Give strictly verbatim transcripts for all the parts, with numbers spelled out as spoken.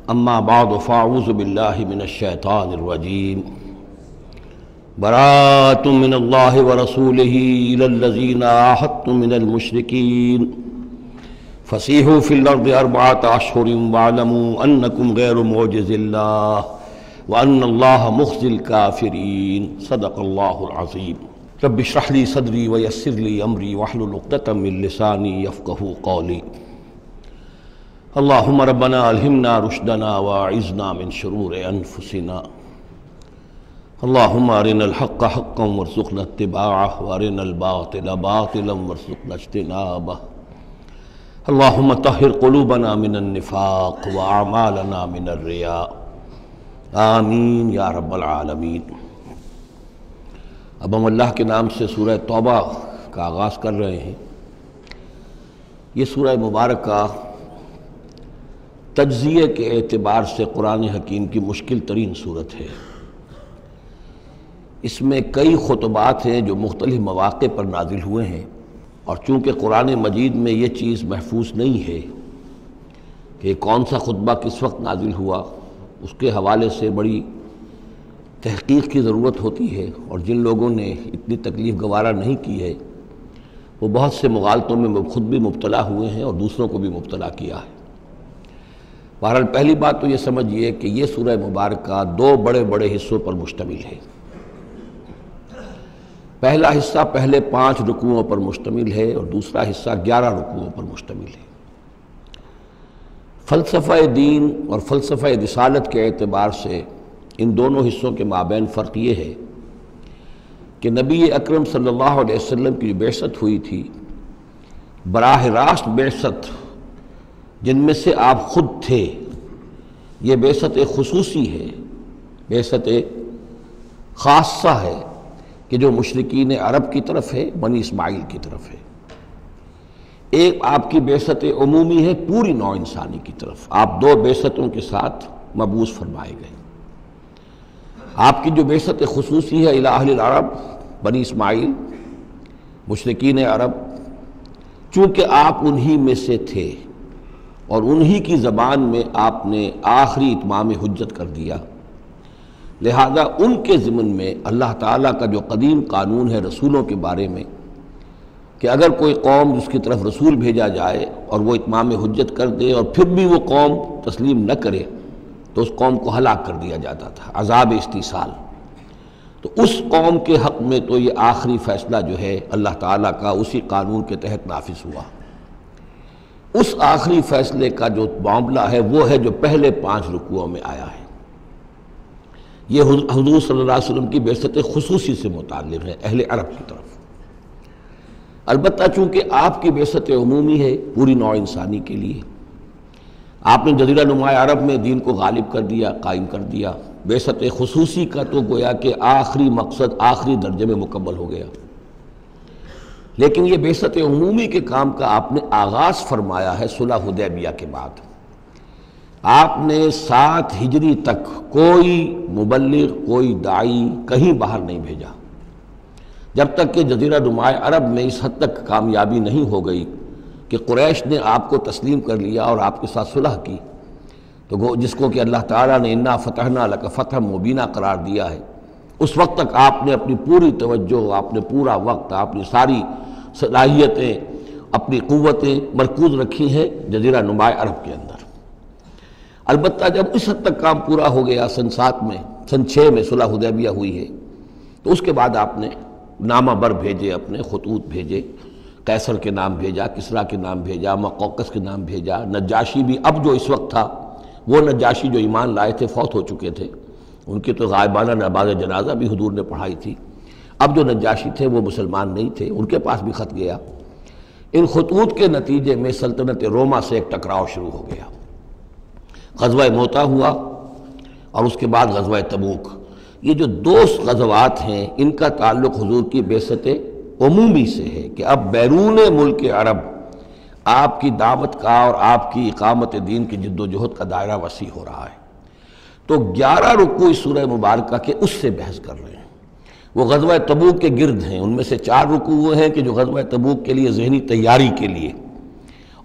اما بعد فاعوذ باللہ من الشیطان الرجیم براۃ من اللہ ورسولہ الی الذین عاہدتم من المشرکین فسیحوا فی الارض اربعۃ اشہر واعلموا انکم غیر معجز اللہ وان اللہ مخزی الکافرین صدق اللہ العظیم۔ رب اشرح لی صدری ویسر لی امری واحلل عقدۃ من لسانی یفقہوا قولی۔ اللہم ربنا الہمنا رشدنا واعذنا من شرور انفسنا۔ اللہم ارنا الحق حقا وارزقنا اتباعہ وارنا الباطل باطلا وارزقنا اجتنابہ۔ اللہم طہر قلوبنا من النفاق واعمالنا من الرياء، آمین یا رب العالمین۔ اب ہم اللہ کے نام سے سورہ توبہ کا آغاز کر رہے ہیں۔ یہ سورہ مبارکہ تجزیے کے اعتبار سے قرآن حکیم کی مشکل ترین صورت ہے۔ اس میں کئی خطبات ہیں جو مختلف مواقع پر نازل ہوئے ہیں، اور چونکہ قرآن مجید میں یہ چیز محفوظ نہیں ہے کہ کون سا خطبہ کس وقت نازل ہوا، اس کے حوالے سے بڑی تحقیق کی ضرورت ہوتی ہے، اور جن لوگوں نے اتنی تکلیف گوارا نہیں کی ہے وہ بہت سے مغالطوں میں خود بھی مبتلا ہوئے ہیں اور دوسروں کو بھی مبتلا کیا ہے۔ بہرحال پہلی بات تو یہ سمجھیے کہ یہ سورہ مبارکہ دو بڑے بڑے حصوں پر مشتمل ہے۔ پہلا حصہ پہلے پانچ رکوعوں پر مشتمل ہے اور دوسرا حصہ گیارہ رکوعوں پر مشتمل ہے۔ فلسفہ دین اور فلسفہ رسالت کے اعتبار سے ان دونوں حصوں کے مابین فرق یہ ہے کہ نبی اکرم صلی اللہ علیہ وسلم کی جو بعثت ہوئی تھی، براہ راست بعثت جن میں سے آپ خود تھے، یہ بعثت خصوصی ہے، بعثت خاصہ ہے کہ جو مشرکین عرب کی طرف ہے، بنی اسماعیل کی طرف ہے۔ ایک آپ کی بعثت عمومی ہے پوری نوع انسانی کی طرف۔ آپ دو بعثتوں کے ساتھ مبعوث فرمائے گئے۔ آپ کی جو بعثت خصوصی ہے الی اہل العرب، بنی اسماعیل، مشرکین عرب، چونکہ آپ انہی میں سے تھے اور انہی کی زبان میں آپ نے آخری اتمام حجت کر دیا، لہذا ان کے ضمن میں اللہ تعالیٰ کا جو قدیم قانون ہے رسولوں کے بارے میں کہ اگر کوئی قوم جس کی طرف رسول بھیجا جائے اور وہ اتمام حجت کر دے اور پھر بھی وہ قوم تسلیم نہ کرے تو اس قوم کو ہلاک کر دیا جاتا تھا، عذاب استیصال۔ تو اس قوم کے حق میں تو یہ آخری فیصلہ جو ہے اللہ تعالیٰ کا اسی قانون کے تحت نافذ ہوا۔ اس آخری فیصلے کا جو معاملہ ہے وہ ہے جو پہلے پانچ رکوعوں میں آیا ہے۔ یہ حضور صلی اللہ علیہ وسلم کی بعثت خصوصی سے متعلق ہے، اہل عرب کی طرف۔ البتہ چونکہ آپ کی بعثت عمومی ہے پوری نوع انسانی کے لیے، آپ نے جزیرہ نما عرب میں دین کو غالب کر دیا، قائم کر دیا۔ بعثت خصوصی کا تو گویا کہ آخری مقصد آخری درجے میں مکمل ہو گیا، لیکن یہ بعثت عمومی کے کام کا آپ نے آغاز فرمایا ہے صلح حدیبیہ کے بعد۔ آپ نے سات ہجری تک کوئی مبلغ، کوئی داعی کہیں باہر نہیں بھیجا، جب تک کہ جزیرہ نما عرب میں اس حد تک کامیابی نہیں ہو گئی کہ قریش نے آپ کو تسلیم کر لیا اور آپ کے ساتھ صلح کی، تو جس کو کہ اللہ تعالیٰ نے انا فتحنا لک فتحا مبینا قرار دیا ہے، اس وقت تک آپ نے اپنی پوری توجہ، آپ نے پورا وقت، آپ نے ساری صلاحیتیں، اپنی قوتیں مرکوز رکھی ہیں جزیرہ نما عرب کے اندر۔ البتہ جب اس حد تک کام پورا ہو گیا، سن سات میں، سن چھ میں صلح حدیبیہ ہوئی ہے، تو اس کے بعد آپ نے نامہ بر بھیجے، اپنے خطوط بھیجے، قیصر کے نام بھیجا، کسریٰ کے نام بھیجا، مقوقس کے نام بھیجا، نجاشی بھی اب جو اس وقت تھا، وہ نجاشی جو ایمان لائے تھے فوت ہو چکے تھے، ان کی تو غائبانہ نماز جنازہ بھی حضور نے پڑھائی تھی۔ اب جو نجاشی تھے وہ مسلمان نہیں تھے، ان کے پاس بھی خط گیا۔ ان خطوط کے نتیجے میں سلطنت روما سے ایک ٹکراؤ شروع ہو گیا۔ غزوہ موتا ہوا اور اس کے بعد غزوہ تبوک۔ یہ جو دو غزوات ہیں ان کا تعلق حضور کی بعثت عمومی سے ہے کہ اب بیرون ملک عرب آپ کی دعوت کا اور آپ کی اقامت دین کی جد و جہد کا دائرہ وسیع ہو رہا ہے۔ تو گیارہ رکوع اس سورہ مبارکہ کے اس سے بحث کر رہے ہیں، وہ غزوہ تبوک کے گرد ہیں۔ ان میں سے چار رکوع وہ ہیں کہ جو غزوہ تبوک کے لیے ذہنی تیاری کے لیے،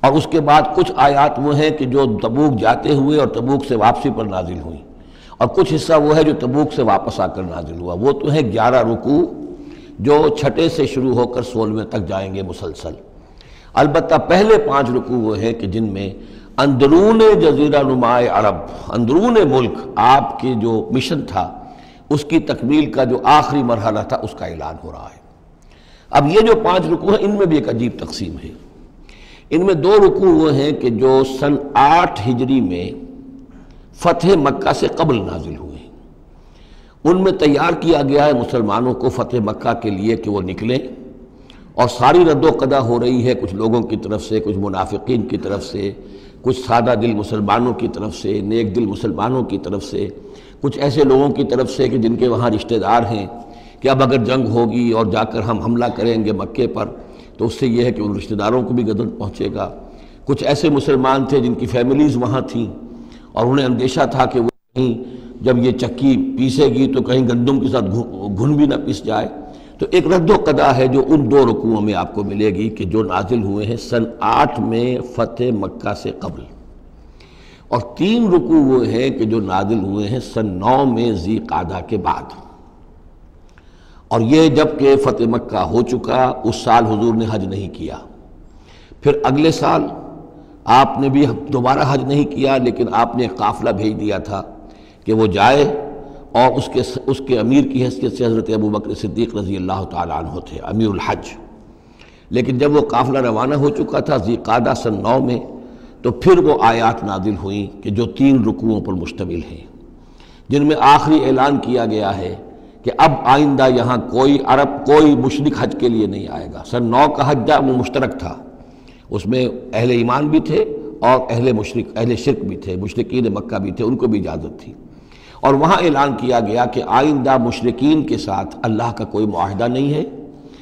اور اس کے بعد کچھ آیات وہ ہیں کہ جو تبوک جاتے ہوئے اور تبوک سے واپسی پر نازل ہوئیں، اور کچھ حصہ وہ ہے جو تبوک سے واپس آ کر نازل ہوا۔ وہ تو ہے گیارہ رکوع جو چھٹے سے شروع ہو کر سولہویں تک جائیں گے مسلسل۔ البتہ پہلے پانچ رکوع وہ ہیں کہ جن میں اندرون جزیرہ نما عرب، اندرون ملک آپ کے جو مشن تھا اس کی تکمیل کا جو آخری مرحلہ تھا اس کا اعلان ہو رہا ہے۔ اب یہ جو پانچ رکوع ہیں ان میں بھی ایک عجیب تقسیم ہے۔ ان میں دو رکوع وہ ہیں کہ جو سن آٹھ ہجری میں فتح مکہ سے قبل نازل ہوئے ہیں۔ ان میں تیار کیا گیا ہے مسلمانوں کو فتح مکہ کے لیے کہ وہ نکلیں، اور ساری رد و قدا ہو رہی ہے کچھ لوگوں کی طرف سے، کچھ منافقین کی طرف سے، کچھ سادہ دل مسلمانوں کی طرف سے، نیک دل مسلمانوں کی طرف سے، کچھ ایسے لوگوں کی طرف سے کہ جن کے وہاں رشتہ دار ہیں کہ اب اگر جنگ ہوگی اور جا کر ہم حملہ کریں گے مکے پر تو اس سے یہ ہے کہ ان رشتہ داروں کو بھی غضب پہنچے گا۔ کچھ ایسے مسلمان تھے جن کی فیملیز وہاں تھیں اور انہیں اندیشہ تھا کہ وہ کہیں جب یہ چکی پیسے گی تو کہیں گندم کے ساتھ گھن بھی نہ پیس جائے۔ تو ایک رد و قدا ہے جو ان دو رکوعوں میں آپ کو ملے گی کہ جو نازل ہوئے ہیں سن آٹھ میں فتح مکہ سے قبل، اور تین رکوع وہ ہیں کہ جو نازل ہوئے ہیں سن نو میں ذی قعدہ کے بعد۔ اور یہ جب کہ فتح مکہ ہو چکا، اس سال حضور نے حج نہیں کیا، پھر اگلے سال آپ نے بھی دوبارہ حج نہیں کیا، لیکن آپ نے ایک قافلہ بھیج دیا تھا کہ وہ جائے، اور اس کے اس کے امیر کی حیثیت سے حضرت ابو بکر صدیق رضی اللہ تعالیٰ عنہ تھے امیر الحج۔ لیکن جب وہ قافلہ روانہ ہو چکا تھا ذی قعدہ سن نو میں، تو پھر وہ آیات نازل ہوئیں کہ جو تین رکوعوں پر مشتمل ہیں، جن میں آخری اعلان کیا گیا ہے کہ اب آئندہ یہاں کوئی عرب کوئی مشرک حج کے لیے نہیں آئے گا۔ سن نو کا حج وہ مشترک تھا، اس میں اہل ایمان بھی تھے اور اہل مشرک اہل شرک بھی تھے، مشرکین مکہ بھی تھے، ان کو بھی اجازت تھی۔ اور وہاں اعلان کیا گیا کہ آئندہ مشرکین کے ساتھ اللہ کا کوئی معاہدہ نہیں ہے،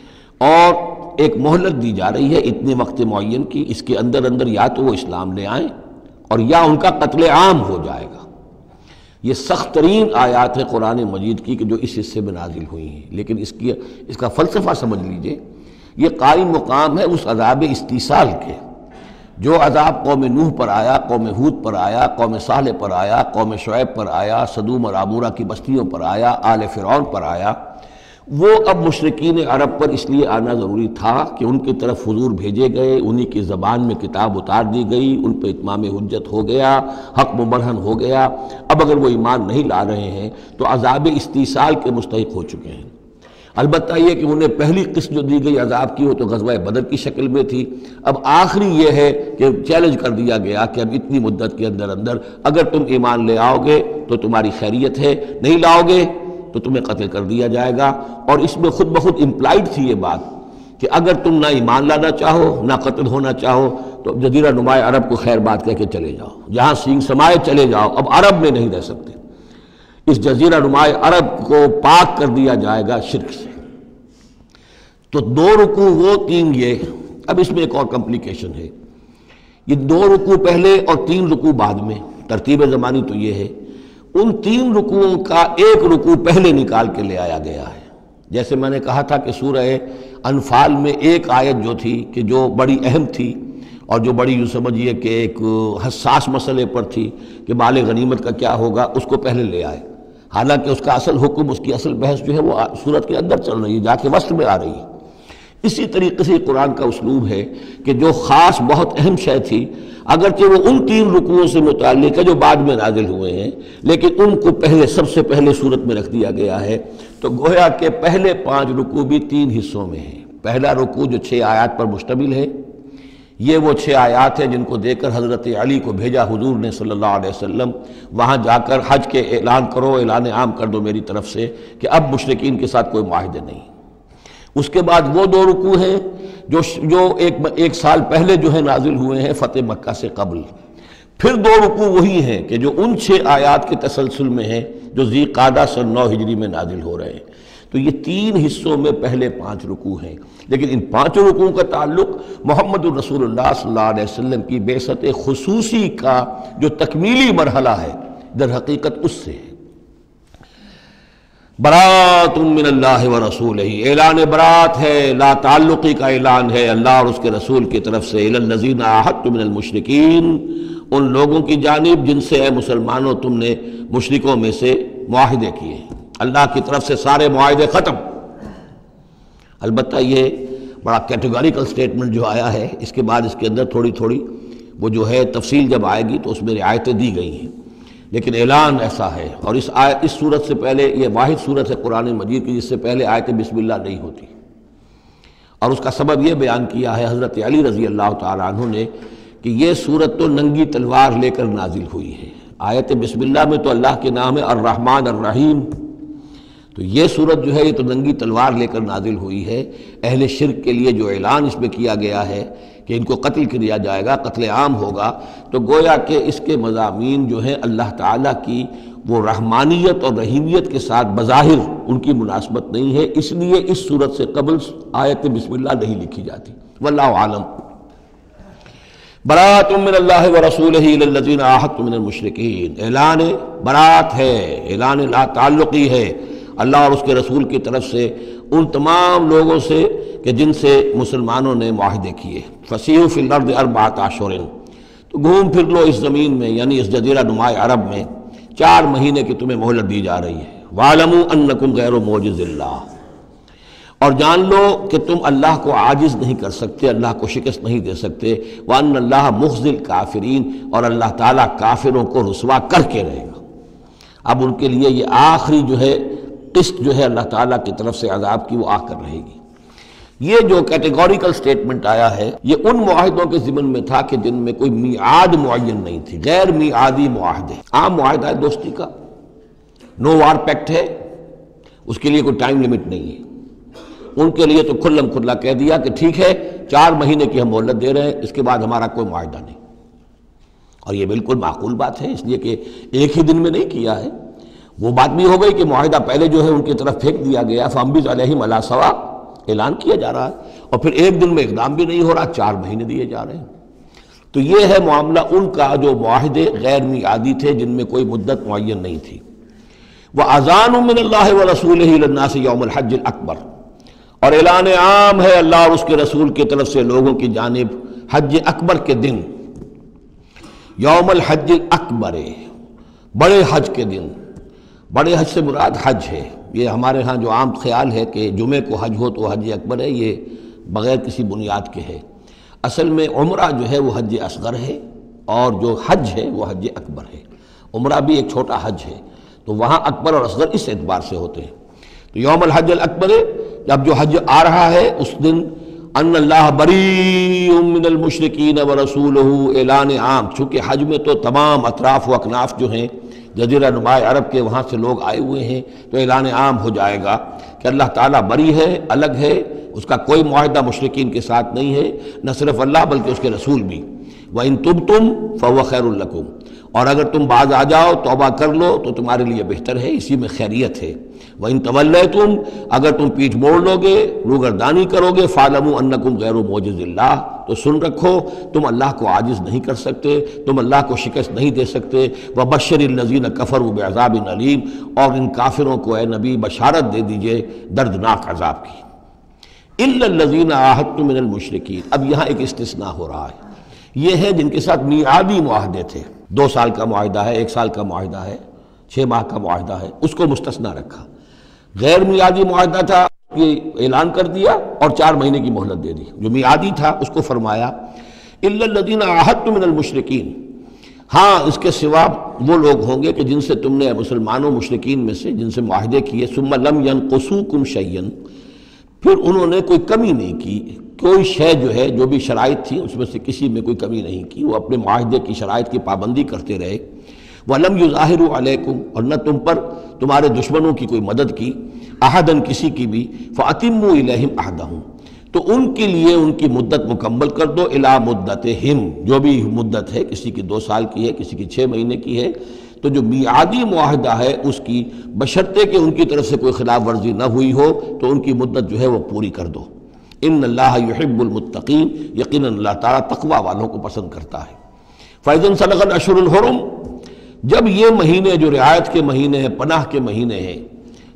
اور ایک مہلت دی جا رہی ہے اتنے وقت معین کی، اس کے اندر اندر یا تو وہ اسلام لے آئیں اور یا ان کا قتل عام ہو جائے گا۔ یہ سخت ترین آیات ہے قرآن مجید کی کہ جو اس حصے میں نازل ہوئی ہیں، لیکن اس کی اس کا فلسفہ سمجھ لیجئے، یہ قائم مقام ہے اس عذاب استیصال کے جو عذاب قوم نوح پر آیا، قوم ہود پر آیا، قوم صالح پر آیا، قوم شعیب پر آیا، سدوم اور عمورہ کی بستیوں پر آیا، آل فرعون پر آیا۔ وہ اب مشرکین عرب پر اس لیے آنا ضروری تھا کہ ان کی طرف حضور بھیجے گئے، انہی کی زبان میں کتاب اتار دی گئی، ان پہ اتمام حجت ہو گیا، حق مبرہن ہو گیا۔ اب اگر وہ ایمان نہیں لا رہے ہیں تو عذاب استیصال کے مستحق ہو چکے ہیں۔ البتہ یہ کہ انہیں پہلی قسط جو دی گئی عذاب کی وہ تو غزوہ بدر کی شکل میں تھی، اب آخری یہ ہے کہ چیلنج کر دیا گیا کہ اب اتنی مدت کے اندر اندر اگر تم ایمان لے آؤ گے تو تمہاری خیریت ہے، نہیں لاؤ گے تو تمہیں قتل کر دیا جائے گا۔ اور اس میں خود بخود امپلائڈ تھی یہ بات کہ اگر تم نہ ایمان لانا چاہو نہ قتل ہونا چاہو تو جزیرہ نما عرب کو خیر بات کہہ کے چلے جاؤ، جہاں سینگ سمائے چلے جاؤ، اب عرب میں نہیں رہ سکتے۔ اس جزیرہ نما عرب کو پاک کر دیا جائے گا شرک سے۔ تو دو رکوع وہ تین یہ، اب اس میں ایک اور کمپلیکیشن ہے، یہ دو رکوع پہلے اور تین رکوع بعد میں، ترتیب زمانی تو یہ ہے، ان تین رکوعوں کا ایک رکوع پہلے نکال کے لے آیا گیا ہے۔ جیسے میں نے کہا تھا کہ سورہ انفال میں ایک آیت جو تھی کہ جو بڑی اہم تھی اور جو بڑی یوں سمجھیے کہ ایک حساس مسئلے پر تھی کہ مال غنیمت کا کیا ہوگا، اس کو پہلے لے آئے، حالانکہ اس کا اصل حکم، اس کی اصل بحث جو ہے وہ سورت کے اندر چل رہی ہے، جا کے وسط میں آ رہی ہے۔ اسی طریقے سے قرآن کا اسلوب ہے کہ جو خاص بہت اہم شے تھی، اگرچہ وہ ان تین رکوعوں سے متعلق ہے جو بعد میں نازل ہوئے ہیں، لیکن ان کو پہلے سب سے پہلے صورت میں رکھ دیا گیا ہے۔ تو گویا کہ پہلے پانچ رکوع بھی تین حصوں میں ہیں۔ پہلا رکوع جو چھ آیات پر مشتمل ہے، یہ وہ چھ آیات ہیں جن کو دے کر حضرت علی کو بھیجا حضور نے صلی اللہ علیہ وسلم، وہاں جا کر حج کے اعلان کرو، اعلان عام کر دو میری طرف سے کہ اب مشرکین کے ساتھ کوئی معاہدے نہیں۔ اس کے بعد وہ دو رکوع ہیں جو جو ایک ایک سال پہلے جو ہے نازل ہوئے ہیں فتح مکہ سے قبل۔ پھر دو رکوع وہی ہیں کہ جو ان چھ آیات کے تسلسل میں ہیں جو ذی قعدہ سن نو ہجری میں نازل ہو رہے ہیں۔ تو یہ تین حصوں میں پہلے پانچ رکوع ہیں، لیکن ان پانچوں رکوعوں کا تعلق محمد الرسول اللہ صلی اللہ علیہ وسلم کی بعثت خصوصی کا جو تکمیلی مرحلہ ہے در حقیقت اس سے ہے۔ برات من اللہ ورسولہ، اعلان برات ہے، لا تعلقی کا اعلان ہے اللہ اور اس کے رسول کی طرف سے، الی الذین عاہدتم من المشرکین، ان لوگوں کی جانب جن سے اے مسلمانوں تم نے مشرکوں میں سے معاہدے کیے، اللہ کی طرف سے سارے معاہدے ختم۔ البتہ یہ بڑا کیٹیگوریکل سٹیٹمنٹ جو آیا ہے، اس کے بعد اس کے اندر تھوڑی تھوڑی وہ جو ہے تفصیل جب آئے گی تو اس میں رعایتیں دی گئی ہیں، لیکن اعلان ایسا ہے۔ اور اس آیت اس صورت سے پہلے، یہ واحد صورت ہے قرآن مجید کی جس سے پہلے آیت بسم اللہ نہیں ہوتی، اور اس کا سبب یہ بیان کیا ہے حضرت علی رضی اللہ تعالیٰ عنہ نے کہ یہ صورت تو ننگی تلوار لے کر نازل ہوئی ہے۔ آیت بسم اللہ میں تو اللہ کے نام ہے الرحمن الرحیم، تو یہ صورت جو ہے یہ تو ننگی تلوار لے کر نازل ہوئی ہے۔ اہل شرک کے لیے جو اعلان اس میں کیا گیا ہے کہ ان کو قتل کیا جائے گا، قتل عام ہوگا، تو گویا کہ اس کے مضامین جو ہیں اللہ تعالیٰ کی وہ رحمانیت اور رحیمیت کے ساتھ بظاہر ان کی مناسبت نہیں ہے، اس لیے اس صورت سے قبل آیت بسم اللہ نہیں لکھی جاتی۔ واللہ عالم۔ برات من اللہ ورسولہ الی الذین عاہدتم من المشرکین، اعلان برات ہے، اعلان لا تعلقی ہے اللہ اور اس کے رسول کی طرف سے ان تمام لوگوں سے کہ جن سے مسلمانوں نے معاہدے کیے۔ فسیحوا فی الارض اربعۃ اشہر، تو گھوم پھر لو اس زمین میں، یعنی اس جزیرہ نماء عرب میں چار مہینے کی تمہیں مہلت دی جا رہی ہے۔ وَاعْلَمُوا أَنَّكُمْ غَيْرُ مُعْجِزِ اللَّهِ، اور جان لو کہ تم اللہ کو عاجز نہیں کر سکتے، اللہ کو شکست نہیں دے سکتے۔ وَأَنَّ اللَّهَ مُخْزِي الْكَافِرِينَ، اور اللہ تعالیٰ کافروں کو رسوا کر کے رہے گا۔ اب ان کے لیے یہ آخری جو ہے قسط جو ہے اللہ تعالیٰ کی طرف سے عذاب کی وہ آ کر رہے گی۔ یہ جو کیٹیگوریکل سٹیٹمنٹ آیا ہے یہ ان معاہدوں کے ضمن میں تھا کہ جن میں کوئی میعاد معین نہیں تھی، غیر میعادی معاہدے۔ عام معاہدہ ہے دوستی کا، نو وار پیکٹ ہے، اس کے لیے کوئی ٹائم لمٹ نہیں ہے، ان کے لیے تو کھلم کھلا کہہ دیا کہ ٹھیک ہے چار مہینے کی ہم مہلت دے رہے ہیں، اس کے بعد ہمارا کوئی معاہدہ نہیں۔ اور یہ بالکل معقول بات ہے، اس لیے کہ ایک ہی دن میں نہیں کیا ہے۔ وہ بات بھی ہو گئی کہ معاہدہ پہلے جو ہے ان کی طرف پھینک دیا گیا، فَأَنبِذْ عَلَيْهِمْ عَلَىٰ سَوَاءٍ، اعلان کیا جا رہا ہے، اور پھر ایک دن میں اقدام بھی نہیں ہو رہا، چار مہینے دیے جا رہے ہیں۔ تو یہ ہے معاملہ ان کا جو معاہدے غیر میعادی تھے جن میں کوئی مدت معین نہیں تھی۔ وَأَذَانٌ مِّنَ اللَّهِ وَرَسُولِهِ إِلَى النَّاسِ يَوْمَ الْحَجِّ الْأَكْبَرِ، اور اعلان عام ہے اللہ اور اس کے رسول کی طرف سے لوگوں کی جانب حج اکبر کے دن، یوم الحج الاکبر، بڑے حج کے دن۔ بڑے حج سے مراد حج ہے، یہ ہمارے ہاں جو عام خیال ہے کہ جمعے کو حج ہو تو حج اکبر ہے، یہ بغیر کسی بنیاد کے ہے۔ اصل میں عمرہ جو ہے وہ حج اصغر ہے، اور جو حج ہے وہ حج اکبر ہے۔ عمرہ بھی ایک چھوٹا حج ہے، تو وہاں اکبر اور اصغر اس اعتبار سے ہوتے ہیں۔ تو یوم الحج الاکبر، جب جو حج آ رہا ہے اس دن، ان اللہ بریء من المشرکین ورسولہ، اعلان عام، چونکہ حج میں تو تمام اطراف و اکناف جو ہیں جزیرہ نماء عرب کے وہاں سے لوگ آئے ہوئے ہیں، تو اعلان عام ہو جائے گا کہ اللہ تعالیٰ بری ہے، الگ ہے، اس کا کوئی معاہدہ مشرکین کے ساتھ نہیں ہے، نہ صرف اللہ بلکہ اس کے رسول بھی۔ وَإِن تُبْتُمْ فَهُوَ خَيْرٌ لَكُمْ، اور اگر تم باز آ جاؤ، توبہ کر لو تو تمہارے لیے بہتر ہے، اسی میں خیریت ہے۔ وَإِن تَوَلَّيْتُمْ، اگر تم پیٹھ موڑ لو گے، روگردانی کرو گے، فَاعْلَمُوا أَنَّكُمْ غَيْرُ مُعْجِزِ اللَّهِ، تو سن رکھو تم اللہ کو عاجز نہیں کر سکتے، تم اللہ کو شکست نہیں دے سکتے۔ وَبَشِّرِ الَّذِينَ كَفَرُوا بِعَذَابٍ أَلِيمٍ، اور ان کافروں کو اے نبی بشارت دے دیجئے دردناک عذاب کی۔ إِلَّا الَّذِينَ عَاهَدتُّم مِّنَ الْمُشْرِكِينَ، اب یہاں ایک استثناء ہو رہا ہے، یہ ہے جن کے ساتھ میعادی معاہدے تھے، دو سال کا معاہدہ ہے، ایک سال کا معاہدہ ہے، چھ ماہ کا معاہدہ ہے، اس کو مستثنیٰ رکھا۔ غیر میعادی معاہدہ تھا، یہ اعلان کر دیا اور چار مہینے کی مہلت دے دی۔ جو میعادی تھا اس کو فرمایا الا الذین عاہدتم من المشرکین، ہاں اس کے سوا وہ لوگ ہوں گے کہ جن سے تم نے مسلمانوں مشرکین میں سے جن سے معاہدے کیے، ثم لم ینقصوکم شیئا، پھر انہوں نے کوئی کمی نہیں کی، کوئی شے جو ہے جو بھی شرائط تھی اس میں سے کسی میں کوئی کمی نہیں کی، وہ اپنے معاہدے کی شرائط کی پابندی کرتے رہے۔ وَلَمْ يُظَاهِرُوا عَلَيْكُمْ، اور نہ تم پر تمہارے دشمنوں کی کوئی مدد کی، احدن کسی کی بھی، فَأَتِمُّوا إِلَيْهِمْ عَهْدَهُمْ، تو ان کے لیے ان کی مدت مکمل کر دو، اِلَى مُدَّتِهِمْ، جو بھی مدت ہے، کسی کی دو سال کی ہے، کسی کی چھ مہینے کی ہے، تو جو میعادی معاہدہ ہے اس کی بشرطے کہ ان کی طرف سے کوئی خلاف ورزی نہ ہوئی ہو تو ان کی مدت جو ہے وہ پوری کر دو۔ ان اللہ یحب المتقین، یقیناً اللہ تعالیٰ تقوی والوں کو پسند کرتا ہے۔ فَإِذَا انْسَلَخَ الْأَشْهُرُ الْحُرُمُ، جب یہ مہینے جو رعایت کے مہینے ہیں، پناہ کے مہینے ہیں،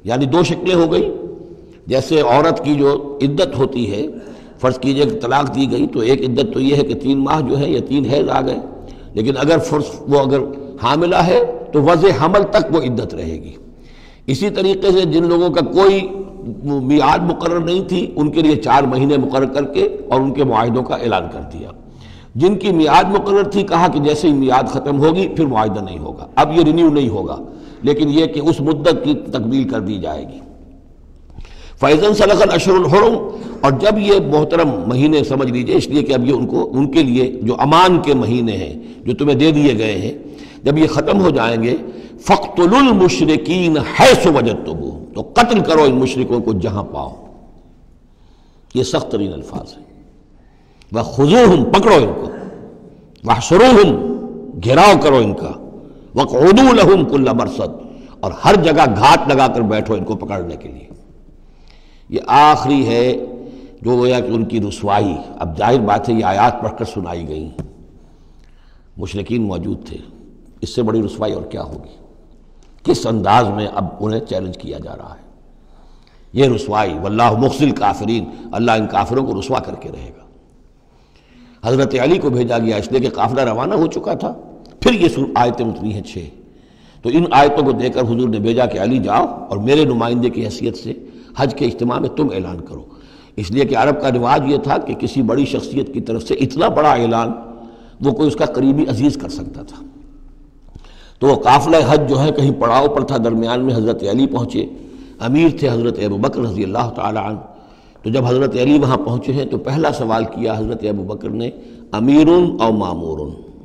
یعنی دو شکلیں ہو گئی. جیسے عورت کی جو عدت ہوتی ہے، فرض کیجئے کہ طلاق دی گئی تو ایک عدت تو یہ ہے کہ تین ماہ جو ہے یا تین حیض آ گئے، لیکن اگر فرض وہ اگر حاملہ ہے تو وضع حمل تک وہ عدت رہے گی. اسی طریقے سے جن لوگوں کا کوئی میعاد مقرر نہیں تھی ان کے لیے چار مہینے مقرر کر کے اور ان کے معاہدوں کا اعلان کر دیا. جن کی میعاد مقرر تھی کہا کہ جیسے ہی میعاد ختم ہوگی پھر معاہدہ نہیں ہوگا، اب یہ رینیو نہیں ہوگا، لیکن یہ کہ اس مدت کی تکمیل کر دی جائے گی. فَإِذَا انْسَلَخَ الْأَشْهُرُ الْحُرُمُ، اور جب یہ محترم مہینے سمجھ لیجئے، اس لیے کہ اب یہ ان کو ان کے لیے جو امان کے مہینے ہیں جو تمہیں دے دیے گئے ہیں، جب یہ ختم ہو جائیں گے فَاقْتُلُوا الْمُشْرِكِينَ حَيْثُ وَجَدتُّمُوهُمْ، تو قتل کرو ان مشرکوں کو جہاں پاؤ. یہ سخت ترین الفاظ ہیں. وَخُذُوهُمْ، پکڑو ان کو، وَاحْصُرُوهُمْ، گھیراؤ کرو ان کا، وَاقْعُدُوا لَهُمْ كُلَّ مَرْصَدٍ، اور ہر جگہ گھات لگا کر بیٹھو ان کو پکڑنے کے لیے. یہ آخری ہے جو گویا کہ ان کی رسوائی. اب ظاہر بات ہے یہ آیات پڑھ کر سنائی گئیں، مشرکین موجود تھے، اس سے بڑی رسوائی اور کیا ہوگی. کس انداز میں اب انہیں چیلنج کیا جا رہا ہے. یہ رسوائی، واللہ مخزی الکافرین، اللہ ان کافروں کو رسوا کر کے رہے گا. حضرت علی کو بھیجا گیا اس لیے کہ قافلہ روانہ ہو چکا تھا. پھر یہ آیتیں اتری ہیں چھ، تو ان آیتوں کو دے کر حضور نے بھیجا کہ علی جاؤ اور میرے نمائندے کی حیثیت سے حج کے اجتماع میں تم اعلان کرو. اس لیے کہ عرب کا رواج یہ تھا کہ کسی بڑی شخصیت کی طرف سے اتنا بڑا اعلان وہ کوئی اس کا قریبی عزیز کر سکتا تھا. تو وہ قافلہ حج جو ہے کہیں پڑاؤ پر تھا، درمیان میں حضرت علی پہنچے. امیر تھے حضرت ابو بکر رضی اللہ تعالی عنہ. تو جب حضرت علی وہاں پہنچے ہیں تو پہلا سوال کیا حضرت ابو بکر نے، امیر او مامور،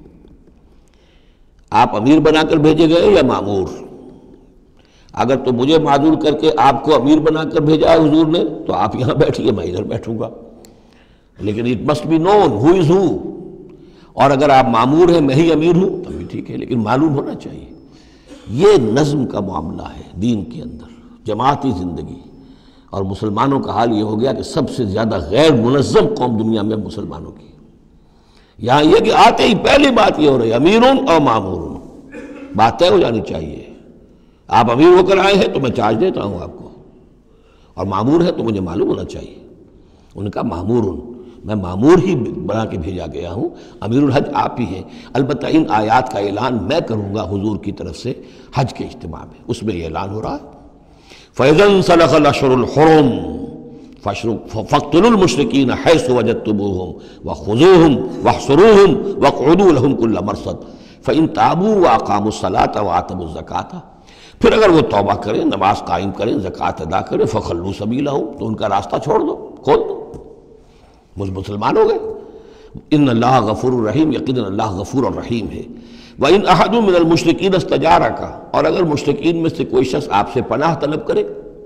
آپ امیر بنا کر بھیجے گئے یا مامور؟ اگر تو مجھے معذور کر کے آپ کو امیر بنا کر بھیجا ہے حضور نے تو آپ یہاں بیٹھیے، میں ادھر بیٹھوں گا. لیکن it must be known who is who, اور اگر آپ مامور ہیں میں ہی امیر ہوں تب بھی ٹھیک ہے، لیکن معلوم ہونا چاہیے. یہ نظم کا معاملہ ہے دین کے اندر، جماعتی زندگی. اور مسلمانوں کا حال یہ ہو گیا کہ سب سے زیادہ غیر منظم قوم دنیا میں مسلمانوں کی. یہاں یہ کہ آتے ہی پہلی بات یہ ہو رہی ہے امیرون اور مامورون، بات طے ہو جانی چاہیے. آپ امیر ہو کر آئے ہیں تو میں چارج دیتا ہوں آپ کو، اور مامور ہے تو مجھے معلوم ہونا چاہیے. ان کا مامورون، میں مامور ہی بنا کے بھیجا گیا ہوں، امیر الحج آپ ہی ہیں. البتہ ان آیات کا اعلان میں کروں گا حضور کی طرف سے حج کے اجتماع میں، اس میں یہ اعلان ہو رہا ہے. فَإِذَا انْسَلَخَ الْأَشْهُرُ الْحُرُمُ فَاقْتُلُوا الْمُشْرِكِينَ حَيْثُ وَجَدتُّمُوهُمْ وَخُذُوهُمْ وَاحْصُرُوهُمْ وَاقْعُدُوا لَهُمْ كُلَّ مَرْصَدٍ فَإِنْ تَابُوا وَأَقَامُوا الصَّلَاةَ وَآتَوُا الزَّكَاةَ، پھر اگر وہ توبہ کریں، نماز قائم کریں، زکوٰۃ ادا کریں، فَخَلُّوا سَبِيلَهُمْ، تو ان کا راستہ چھوڑ دو، کھول دو، مسلمان ہو گئے. ان اللہ غفور الرحیم، یقیناً اللہ غفور الرحیم ہے. وَإِنْ أَحَدٌ مِّنَ الْمُشْرِكِينَ اسْتَجَارَكَ، اور اگر مشرکین میں سے کوئی شخص آپ سے پناہ طلب کرے،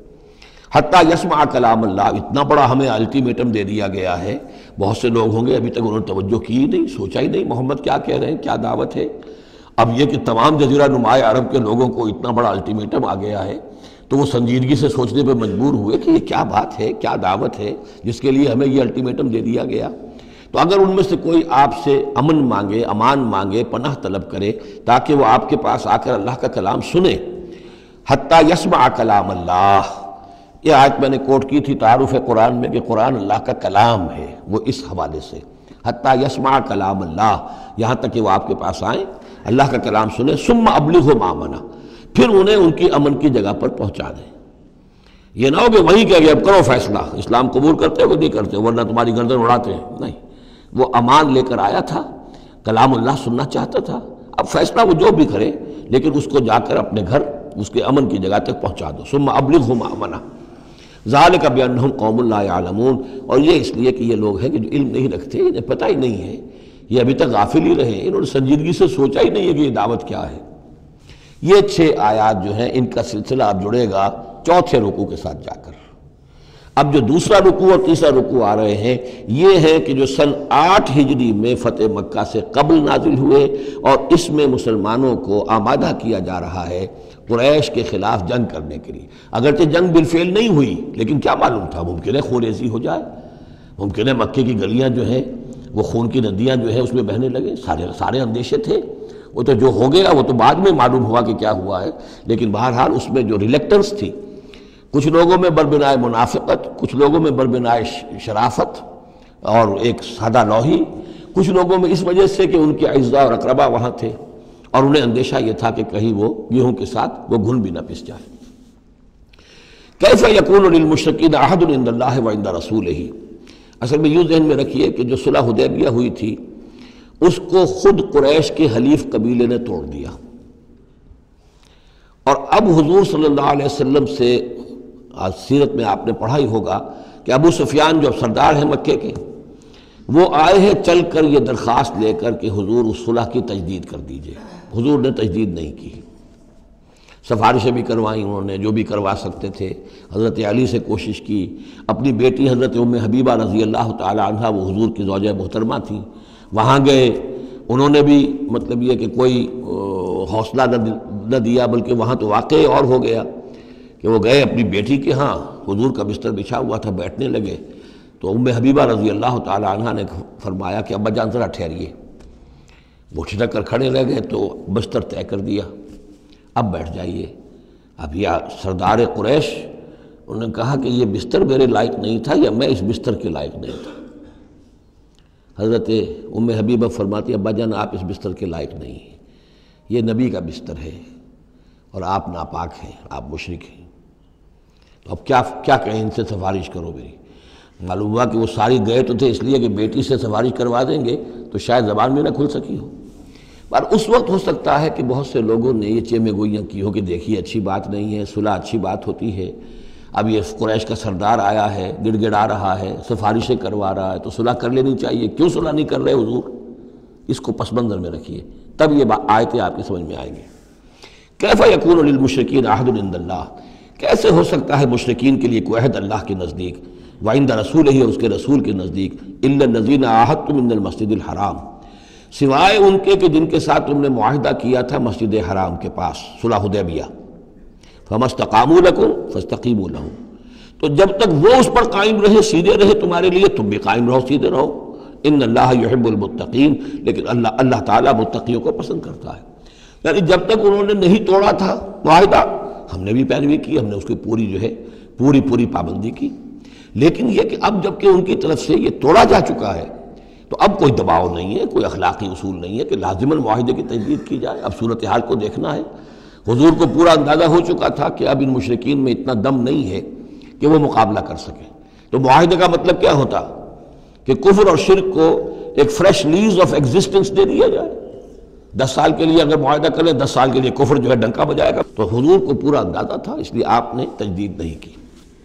حتیٰ یسمع کلام اللہ، اتنا بڑا ہمیں الٹیمیٹم دے دیا گیا ہے. بہت سے لوگ ہوں گے ابھی تک انہوں نے توجہ کی ہی نہیں، سوچا ہی نہیں محمد کیا کہہ رہے ہیں، کیا دعوت ہے. اب یہ کہ تمام جزیرہ نماء عرب کے لوگوں کو اتنا بڑا الٹیمیٹم آ گیا ہے تو وہ سنجیدگی سے سوچنے پہ مجبور ہوئے کہ یہ کیا بات ہے، کیا دعوت ہے جس کے لیے ہمیں یہ الٹیمیٹم دے دیا گیا. تو اگر ان میں سے کوئی آپ سے امن مانگے، امان مانگے، پناہ طلب کرے تاکہ وہ آپ کے پاس آ کر اللہ کا کلام سنے، حتیٰ یسمع کلام اللہ، یہ آیت میں نے کوٹ کی تھی تعارف قرآن میں کہ قرآن اللہ کا کلام ہے، وہ اس حوالے سے حتیٰ یسمع کلام اللہ، یہاں تک کہ وہ آپ کے پاس آئیں، اللہ کا کلام سنیں. ثم ابلغہ مامنا، پھر انہیں ان کی امن کی جگہ پر پہنچا دیں. یہ نہ ہو کہ وہیں کہہ گیا اب کرو فیصلہ، اسلام قبول کرتے ہو کہ نہیں کرتے، ورنہ تمہاری گردن اڑاتے ہیں. نہیں، وہ امان لے کر آیا تھا، کلام اللہ سننا چاہتا تھا. اب فیصلہ وہ جو بھی کرے لیکن اس کو جا کر اپنے گھر اس کے امن کی جگہ تک پہنچا دو. ثم ابلغہ مامنا ذالک بانہم قوم لا یعلمون، اور یہ اس لیے کہ یہ لوگ ہیں کہ جو علم نہیں رکھتے، انہیں پتہ ہی نہیں ہے، یہ ابھی تک غافل ہی رہے، انہوں نے سنجیدگی سے سوچا ہی نہیں ہے کہ یہ دعوت کیا ہے. یہ چھ آیات جو ہیں ان کا سلسلہ اب جڑے گا چوتھے رکوع کے ساتھ جا کر. اب جو دوسرا رکوع اور تیسرا رکوع آ رہے ہیں یہ ہے کہ جو سن آٹھ ہجری میں فتح مکہ سے قبل نازل ہوئے، اور اس میں مسلمانوں کو آمادہ کیا جا رہا ہے قریش کے خلاف جنگ کرنے کے لیے. اگرچہ جنگ بالفعل نہیں ہوئی لیکن کیا معلوم تھا، ممکن ہے خونریزی ہو جائے، ممکن ہے مکے کی گلیاں جو ہیں وہ خون کی ندیاں جو ہیں اس میں بہنے لگے. سارے سارے اندیشے تھے. وہ تو جو ہو گیا وہ تو بعد میں معلوم ہوا کہ کیا ہوا ہے، لیکن بہرحال اس میں جو ریلیکٹنس تھی کچھ لوگوں میں بربنائے منافقت، کچھ لوگوں میں بربنائے شرافت اور ایک سادہ لوحی، کچھ لوگوں میں اس وجہ سے کہ ان کے اعزاء اور اقربا وہاں تھے اور انہیں اندیشہ یہ تھا کہ کہیں وہ گیہوں کے ساتھ وہ گھن بھی نہ پس جائے۔ کیف یکون للمشرکین عہد عند اللہ وعند رسولہ، اصل میں یوں ذہن میں رکھیے کہ جو صلح حدیبیہ ہوئی تھی اس کو خود قریش کے حلیف قبیلے نے توڑ دیا، اور اب حضور صلی اللہ علیہ وسلم سے آج سیرت میں آپ نے پڑھا ہی ہوگا کہ ابو سفیان جو سردار ہیں مکے کے، وہ آئے ہیں چل کر یہ درخواست لے کر کہ حضور اس صلح کی تجدید کر دیجئے۔ حضور نے تجدید نہیں کی، سفارشیں بھی کروائیں انہوں نے جو بھی کروا سکتے تھے، حضرت علی سے کوشش کی، اپنی بیٹی حضرت ام حبیبہ رضی اللہ تعالی عنہا وہ حضور کی زوجہ محترمہ تھیں، وہاں گئے، انہوں نے بھی مطلب یہ کہ کوئی حوصلہ نہ دیا، بلکہ وہاں تو واقعی اور ہو گیا کہ وہ گئے اپنی بیٹی کے ہاں، حضور کا بستر بچھا ہوا تھا، بیٹھنے لگے تو ام حبیبہ رضی اللہ تعالی عنہا نے فرمایا کہ ابا جان ذرا ٹھہریے، وہ ٹھٹک کر کھڑے رہ گئے تو بستر طے کر دیا، اب بیٹھ جائیے۔ اب یہ سردار قریش، انہوں نے کہا کہ یہ بستر میرے لائق نہیں تھا یا میں اس بستر کے لائق نہیں تھا۔ حضرت ام حبیبہ فرماتی ابا جان آپ اس بستر کے لائق نہیں ہیں، یہ نبی کا بستر ہے اور آپ ناپاک ہیں، آپ مشرک ہیں، تو اب کیا کیا کہیں ان سے سفارش کرو میری۔ معلوم ہوا کہ وہ ساری گئے تو تھے اس لیے کہ بیٹی سے سفارش کروا دیں گے تو شاید زبان میں نہ کھل سکی ہو، پر اس وقت ہو سکتا ہے کہ بہت سے لوگوں نے یہ چیمے گوئیاں کی ہو کہ دیکھیے اچھی بات نہیں ہے، صلح اچھی بات ہوتی ہے، اب یہ قریش کا سردار آیا ہے، گڑ گڑا رہا ہے، سفارشیں کروا رہا ہے، تو صلح کر لینی چاہیے، کیوں صلح نہیں کر رہے حضور؟ اس کو پس منظر میں رکھیے، تب یہ آیتیں آپ کی سمجھ میں آئیں گی۔ کیف یکون للمشرکین عہد عند اللہ، کیسے ہو سکتا ہے مشرکین کے لیے کوئی عہد اللہ کے نزدیک، وعند رسولہ اور اس کے رسول کے نزدیک، الا الذین عاہدتم من المسجد الحرام، سوائے ان کے کہ جن کے ساتھ تم نے معاہدہ کیا تھا مسجد حرام کے پاس، صلح حدیبیہ، فما استقاموا لکم فاستقیموا لہم، تو جب تک وہ اس پر قائم رہے، سیدھے رہے تمہارے لیے، تم بھی قائم رہو، سیدھے رہو، ان اللہ یحب المتقین، لیکن اللہ اللہ تعالیٰ متقیوں کو پسند کرتا ہے۔ یعنی جب تک انہوں نے نہیں توڑا تھا معاہدہ، ہم نے بھی پیروی کی، ہم نے اس کی پوری جو ہے پوری پوری پابندی کی، لیکن یہ کہ اب جب کہ ان کی طرف سے یہ توڑا جا چکا ہے تو اب کوئی دباؤ نہیں ہے، کوئی اخلاقی اصول نہیں ہے کہ لازماً معاہدے کی تجدید کی جائے، اب صورتحال کو دیکھنا ہے۔ حضور کو پورا اندازہ ہو چکا تھا کہ اب ان مشرکین میں اتنا دم نہیں ہے کہ وہ مقابلہ کر سکیں، تو معاہدے کا مطلب کیا ہوتا کہ کفر اور شرک کو ایک فریش لیز آف ایگزسٹنس دے دیا جائے، دس سال کے لیے اگر معاہدہ کریں، دس سال کے لیے کفر جو ہے ڈنکا بجائے گا، تو حضور کو پورا اندازہ تھا، اس لیے آپ نے تجدید نہیں کی۔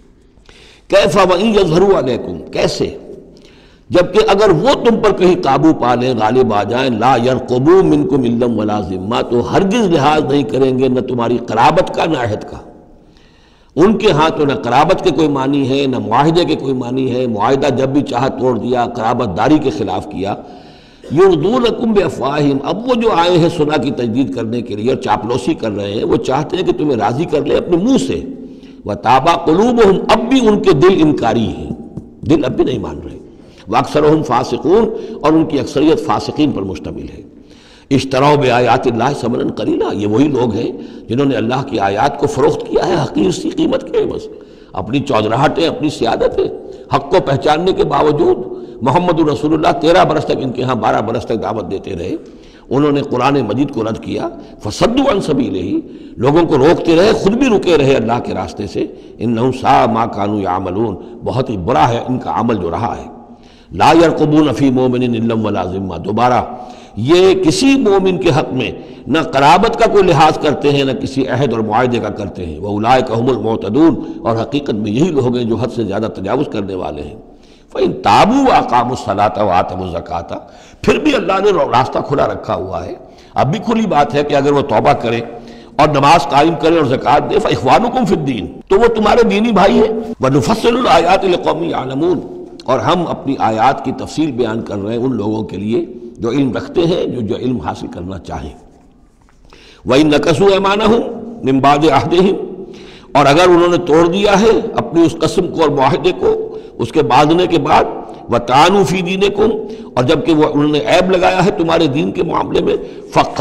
کیف وَإِن يَظْهَرُوا عَلَيْكُمْ، کیسے جبکہ اگر وہ تم پر کہیں قابو پا لیں، غالب آ جائیں، لا يرقبوا منکم الا ولا ذمہ، تو ہرگز لحاظ نہیں کریں گے نہ تمہاری قرابت کا نہ عہد کا۔ ان کے ہاں تو نہ قرابت کے کوئی معنی ہے نہ معاہدے کے کوئی معنی ہے، معاہدہ جب بھی چاہا توڑ دیا، قرابت داری کے خلاف کیا۔ یرضونکم بافواہہم، اب وہ جو آئے ہیں صلح کی تجدید کرنے کے لیے اور چاپلوسی کر رہے ہیں، وہ چاہتے ہیں کہ تمہیں راضی کر لیں اپنے منہ سے، وَتَابَ قُلُوبُهُمْ، اب بھی ان کے دل انکاری ہیں، دل اب بھی نہیں مان رہے، وَأَكْثَرُهُمْ فَاسِقُونَ، اور ان کی اکثریت فاسقین پر مشتمل ہے۔ اشتروا بآیات اللہ ثمنا قلیلا، یہ وہی لوگ ہیں جنہوں نے اللہ کی آیات کو فروخت کیا ہے حقیر سی قیمت کے عوض، اپنی چودراہٹیں، اپنی سیادتیں، حق کو پہچاننے کے باوجود محمد رسول اللہ تیرہ برس تک ان کے ہاں بارہ برس تک دعوت دیتے رہے، انہوں نے قرآن مجید کو رد کیا، فصدوا عن سبیلہ، لوگوں کو روکتے رہے، خود بھی رکے رہے اللہ کے راستے سے، انہم ساء ما کانوا یعملون، بہت ہی برا ہے ان کا عمل جو رہا ہے۔ لا یرقبون فی مومن الا ولا ذمہ، دوبارہ یہ کسی مومن کے حق میں نہ قرابت کا کوئی لحاظ کرتے ہیں نہ کسی عہد اور معاہدے کا کرتے ہیں، وَأُولَٰئِکَ هُمُ الْمُعْتَدُونَ، اور حقیقت میں یہی لوگ ہیں جو حد سے زیادہ تجاوز کرنے والے ہیں۔ فَإِن تَابُوا وَأَقَامُوا الصَّلَاةَ وَآتَوُا الزَّكَاةَ، پھر بھی اللہ نے راستہ کھلا رکھا ہوا ہے، اب بھی کھلی بات ہے کہ اگر وہ توبہ کرے اور نماز قائم کرے اور زکوٰۃ دے، فَإِخْوَانُكُمْ فِي الدِّينِ، تو وہ تمہارے دینی بھائی ہیں، وَنُفَصِّلُ الْآيَاتِ لِقَوْمٍ يَعْلَمُونَ، اور ہم اپنی آیات کی تفصیل بیان کر رہے ہیں ان لوگوں کے لیے جو علم رکھتے ہیں، جو جو علم حاصل کرنا چاہیں۔ وَإِن نَكَثُوا أَيْمَانَهُمْ مِن بَعْدِ عَهْدِهِمْ، اور اگر انہوں نے توڑ دیا ہے اپنی اس قسم کو اور معاہدے کو اس کے باندھنے کے بعد، وَطَعَنُوا فِي دِينِكُمْ، اور جبکہ وہ انہوں نے عیب لگایا ہے تمہارے دین کے معاملے میں،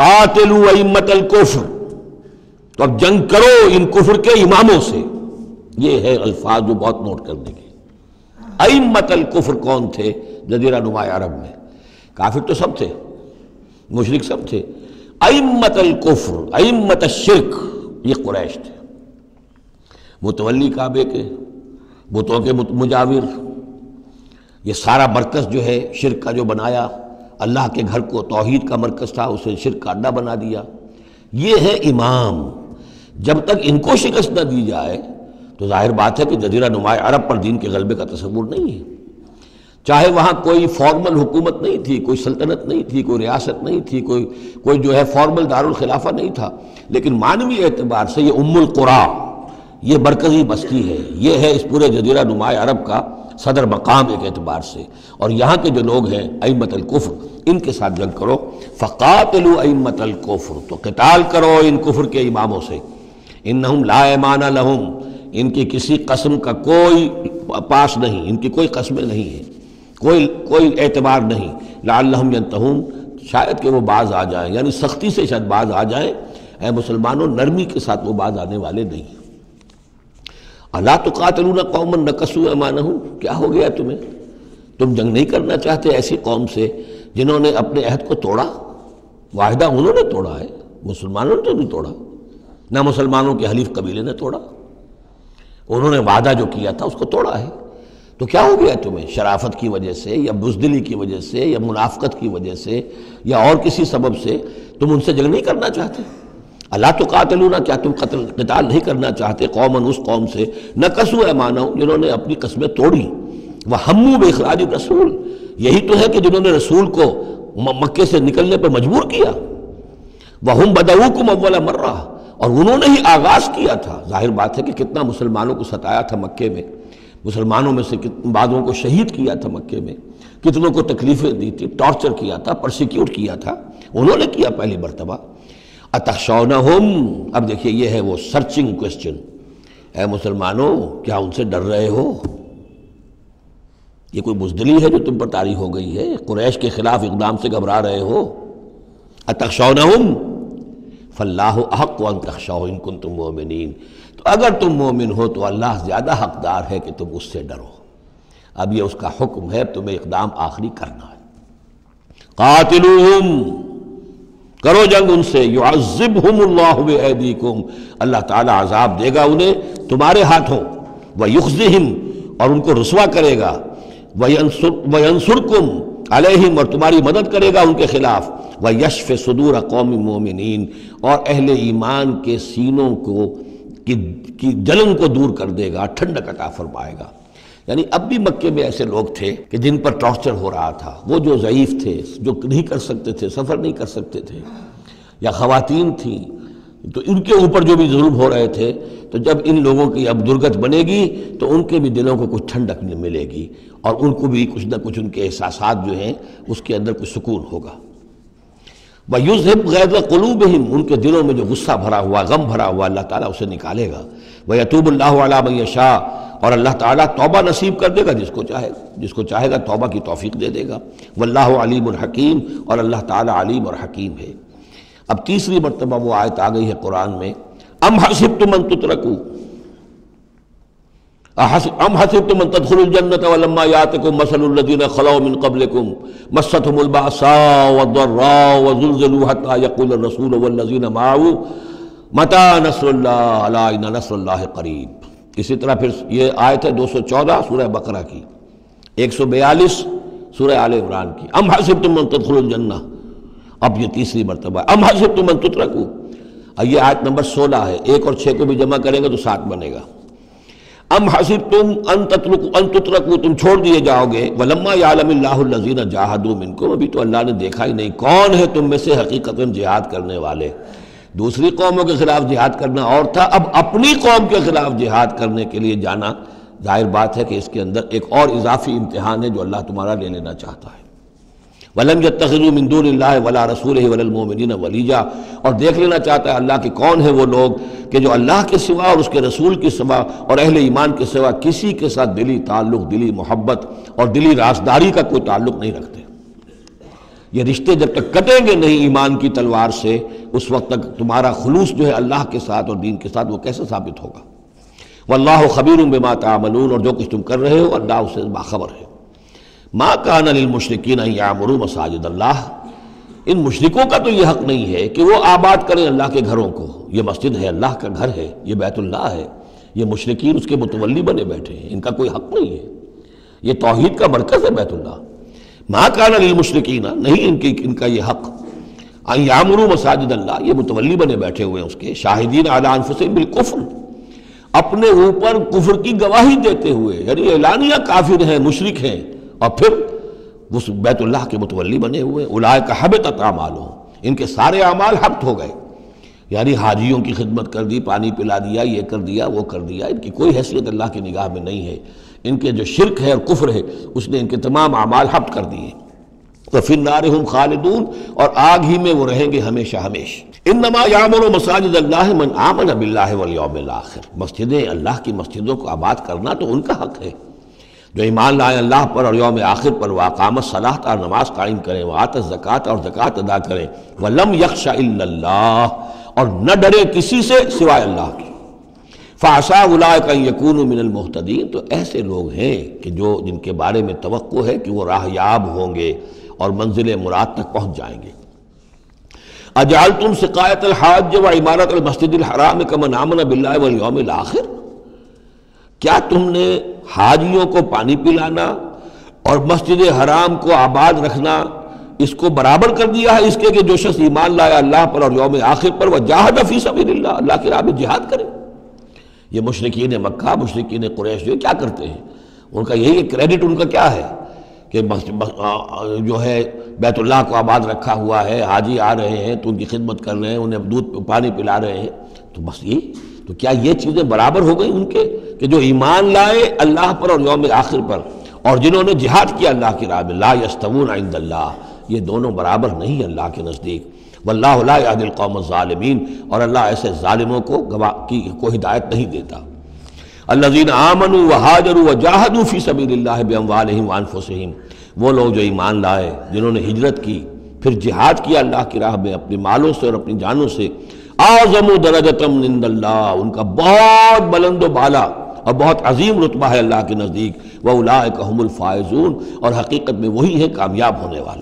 فَقَاتِلُوا أَئِمَّةَ الْكُفْرِ، تو اب جنگ کرو ان کفر کے اماموں سے، یہ ہے الفاظ جو بہت نوٹ کرنے کے۔ ائمۃ الکفر کون تھے جزیرہ نما عرب میں؟ کافر تو سب تھے، مشرک سب تھے۔ ائمۃ الکفر، ائمۃ الشرک، یہ قریش تھے، متولی کعبے کے، بتوں کے مجاور، یہ سارا مرکز جو ہے شرک کا جو بنایا، اللہ کے گھر کو توحید کا مرکز تھا اسے شرک کا اڈا بنا دیا۔ یہ ہے امام۔ جب تک ان کو شکست نہ دی جائے تو ظاہر بات ہے کہ جزیرہ نما عرب پر دین کے غلبے کا تصور نہیں ہے۔ چاہے وہاں کوئی فارمل حکومت نہیں تھی، کوئی سلطنت نہیں تھی، کوئی ریاست نہیں تھی، کوئی کوئی جو ہے فارمل دارالخلافہ نہیں تھا، لیکن معنوی اعتبار سے یہ ام القریٰ، یہ مرکزی بستی ہے، یہ ہے اس پورے جزیرہ نما عرب کا صدر مقام ایک اعتبار سے۔ اور یہاں کے جو لوگ ہیں ائمۃ الکفر، ان کے ساتھ جنگ کرو۔ فقاتلوا ائمۃ الکفر، تو قتال کرو ان کفر کے اماموں سے۔ انہم لا ایمان لہم، ان کی کسی قسم کا کوئی پاس نہیں، ان کی کوئی قسمیں نہیں ہیں، کوئی کوئی اعتبار نہیں۔ لعلہم ینتہون، شاید کہ وہ باز آ جائیں، یعنی سختی سے شاید باز آ جائیں۔ اے مسلمانوں، نرمی کے ساتھ وہ باز آنے والے نہیں۔ الا تقاتلون قوما نکثوا ایمانہم، کیا ہو گیا تمہیں؟ تم جنگ نہیں کرنا چاہتے ایسی قوم سے جنہوں نے اپنے عہد کو توڑا؟ معاہدہ انہوں نے توڑا ہے، مسلمانوں نے تو نہیں توڑا، نہ مسلمانوں کے حلیف قبیلے نے توڑا، انہوں نے وعدہ جو کیا تھا اس کو توڑا ہے۔ تو کیا ہو گیا تمہیں؟ شرافت کی وجہ سے یا بزدلی کی وجہ سے یا منافقت کی وجہ سے یا اور کسی سبب سے تم ان سے جنگ نہیں کرنا چاہتے؟ الا تقاتلون، کیا تم قتل قتال نہیں کرنا چاہتے قوماً اس قوم سے نکثوا ایمانہم، جنہوں نے اپنی قسمیں توڑی، وہموا باخراج الرسول، یہی تو ہے کہ جنہوں نے رسول کو مکے سے نکلنے پر مجبور کیا۔ وہم بدؤکم اول مرہ، اور انہوں نے ہی آغاز کیا تھا۔ ظاہر بات ہے کہ کتنا مسلمانوں کو ستایا تھا مکے میں، مسلمانوں میں سے بعضوں کو شہید کیا تھا مکے میں، کتنوں کو تکلیفیں دی تھی، ٹارچر کیا تھا، پرسیکیوٹ کیا تھا، انہوں نے کیا پہلی مرتبہ۔ اتخشونہم، اب دیکھیے یہ ہے وہ سرچنگ کوسچن، اے مسلمانوں کیا ان سے ڈر رہے ہو؟ یہ کوئی بزدلی ہے جو تم پر طاری ہو گئی ہے؟ قریش کے خلاف اقدام سے گھبرا رہے ہو؟ اتخشونہم فاللہ احق ان تخشوہ ان کنتم مؤمنین، تو اگر تم مومن ہو تو اللہ زیادہ حقدار ہے کہ تم اس سے ڈرو۔ اب یہ اس کا حکم ہے، تمہیں اقدام آخری کرنا ہے۔ قاتلوہم، کرو جنگ ان سے، یعذبہم اللہ بایدیکم، اللہ تعالیٰ عذاب دے گا انہیں تمہارے ہاتھوں، ویخزہم، اور ان کو رسوا کرے گا، وینصرکم علیہم، اور تمہاری مدد کرے گا ان کے خلاف، ویشف صدور قوم مومنین، اور اہل ایمان کے سینوں کو کی جلن کو دور کر دے گا، ٹھنڈک عطا فرمائے گا۔ یعنی اب بھی مکے میں ایسے لوگ تھے کہ جن پر ٹارچر ہو رہا تھا، وہ جو ضعیف تھے، جو نہیں کر سکتے تھے، سفر نہیں کر سکتے تھے، یا خواتین تھیں، تو ان کے اوپر جو بھی ظلم ہو رہے تھے، تو جب ان لوگوں کی اب درگت بنے گی تو ان کے بھی دلوں کو کچھ ٹھنڈک ملے گی، اور ان کو بھی کچھ نہ کچھ ان کے احساسات جو ہیں اس کے اندر کچھ سکون ہوگا۔ وَيُذْهِبْ غَيْظَ قُلُوبِهِمْ، ان کے دلوں میں جو غصہ بھرا ہوا، غم بھرا ہوا، اللہ تعالیٰ اسے نکالے گا۔ وَيَتُوبُ اللَّهُ عَلَىٰ مَن يَشَاءُ، اور اللہ تعالیٰ توبہ نصیب کر دے گا جس کو چاہے گا، جس کو چاہے گا توبہ کی توفیق دے دے گا۔ وَاللَّهُ عَلِيمٌ حَكِيمٌ، اور اللہ تعالیٰ علیم اور حکیم ہے۔ اب تیسری مرتبہ وہ آیت آ گئی ہے قرآن میں، ام حسبتم ان تترکوا، ام حسبتم ان تدخلوا الجنة ولما يأتكم مثل الذين خلوا من قبلكم مستهم البأساء والضراء وزلزلوا حتى يقول الرسول والذين معه متى نصر الله ألا إن نصر الله قريب۔ اسی طرح پھر یہ آیت ہے دو سو چودہ سورہ بقرہ کی، ایک سو بیالیس سورہ آل عمران کی، ام حسبتم ان تدخلوا الجنة، اب یہ تیسری مرتبہ ام حسبتم ان تترکوا، یہ آیت نمبر سولہ ہے، ایک اور چھ کو بھی جمع کریں گے تو سات بنے گا۔ ام حسبتم ان تترکوا، ان تترکوا، تم چھوڑ دیے جاؤ گے، ولما یعلم اللہ الذین جاہدوا منکم، ابھی تو اللہ نے دیکھا ہی نہیں کون ہے تم میں سے حقیقتاً جہاد کرنے والے۔ دوسری قوموں کے خلاف جہاد کرنا اور تھا، اب اپنی قوم کے خلاف جہاد کرنے کے لیے جانا، ظاہر بات ہے کہ اس کے اندر ایک اور اضافی امتحان ہے جو اللہ تمہارا لے لینا چاہتا ہے۔ وَلَمْ يَتَّخِذُوا مِن دُونِ اللَّهِ وَلَا رَسُولِهِ وَلَا الْمُؤْمِنِينَ وَلِيًّا، اور دیکھ لینا چاہتا ہے اللہ کہ کون ہے وہ لوگ کہ جو اللہ کے سوا اور اس کے رسول کے سوا اور اہل ایمان کے سوا کسی کے ساتھ دلی تعلق، دلی محبت اور دلی رازداری کا کوئی تعلق نہیں رکھتے۔ یہ رشتے جب تک کٹیں گے نہیں ایمان کی تلوار سے، اس وقت تک تمہارا خلوص جو ہے اللہ کے ساتھ اور دین کے ساتھ وہ کیسے ثابت ہوگا۔ واللہ خبیر بما تعملون، اور جو کچھ تم کر رہے ہو اللہ اس سے باخبر ہے۔ ما کان للمشرکین ان یعمروا مساجد اللہ، ان مشرکوں کا تو یہ حق نہیں ہے کہ وہ آباد کریں اللہ کے گھروں کو۔ یہ مسجد ہے، اللہ کا گھر ہے، یہ بیت اللہ ہے، یہ مشرکین اس کے متولی بنے بیٹھے ہیں، ان کا کوئی حق نہیں ہے، یہ توحید کا مرکز ہے بیت اللہ۔ ما کان للمشرکین، نہیں ان کی ان کا یہ حق، ان یعمروا مساجد اللہ، یہ متولی بنے بیٹھے ہوئے ہیں اس کے، شاہدین علی انفسہم بالکفر، اپنے اوپر کفر کی گواہی دیتے ہوئے، یعنی اعلانیہ کافر ہیں، مشرک ہیں، اور پھر اس بیت اللہ کے متولی بنے ہوئے۔ اولئک حبطت اعمالہم، ان کے سارے اعمال حبط ہو گئے، یعنی حاجیوں کی خدمت کر دی، پانی پلا دیا، یہ کر دیا، وہ کر دیا، ان کی کوئی حیثیت اللہ کی نگاہ میں نہیں ہے۔ ان کے جو شرک ہے اور کفر ہے اس نے ان کے تمام اعمال حبط کر دیے۔ وفی النار ہم خالدون، اور آگ ہی میں وہ رہیں گے ہمیشہ ہمیشہ۔ انما یعمر مساجد اللہ من آمن باللہ والیوم الآخر، مسجدیں اللہ کی مسجدوں کو آباد کرنا تو ان کا حق ہے جو ایمان لائے اللہ پر اور یوم آخر پر، واقام الصلاۃ، اور نماز قائم کریں، وآت الزکوٰۃ، اور زکوٰۃ ادا کریں، ولم یخش الا اللہ، اور نہ ڈرے کسی سے سوائے اللہ کے۔ فعسیٰ اولئک ان یکونوا من المہتدین، تو ایسے لوگ ہیں کہ جو جن کے بارے میں توقع ہے کہ وہ راہ یاب ہوں گے اور منزل مراد تک پہنچ جائیں گے۔ اجعلتم سقایۃ الحاج و عمارۃ المسجد الحرام کمن آمن باللہ والیوم الآخر، کیا تم نے حاجیوں کو پانی پلانا اور مسجد حرام کو آباد رکھنا اس کو برابر کر دیا ہے اس کے کہ جو شخص ایمان لایا اللہ پر اور یوم آخر پر، وجاہد فی سبیل اللہ، اللہ کی راہ میں جہاد کرے؟ یہ مشرکین مکہ، مشرکین قریش جو کیا کرتے ہیں، ان کا یہی کریڈٹ ان کا کیا ہے کہ جو ہے بیت اللہ کو آباد رکھا ہوا ہے، حاجی آ رہے ہیں تو ان کی خدمت کر رہے ہیں، انہیں دودھ پانی پلا رہے ہیں، تو بس یہ تو کیا یہ چیزیں برابر ہو گئی ان کے کہ جو ایمان لائے اللہ پر اور یوم آخر پر اور جنہوں نے جہاد کیا اللہ کی راہ میں؟ لا یستوون عند اللہ، یہ دونوں برابر نہیں اللہ کے نزدیک۔ واللہ لا یہدی القوم الظالمین، اور اللہ ایسے ظالموں کو گواہ کی کو ہدایت نہیں دیتا۔ الذین آمنوا وہاجروا وجاہدوا فی سبیل اللہ باموالہم وانفسہم، وہ لوگ جو ایمان لائے، جنہوں نے ہجرت کی، پھر جہاد کیا اللہ کی راہ میں اپنے مالوں سے اور اپنی جانوں سے۔ اعظم درجۃ عند اللہ، ان کا بہت بلند و بالا اور بہت عظیم رتبہ ہے اللہ کے نزدیک۔ واولئک هم الفائزون، اور حقیقت میں وہی ہیں کامیاب ہونے والے۔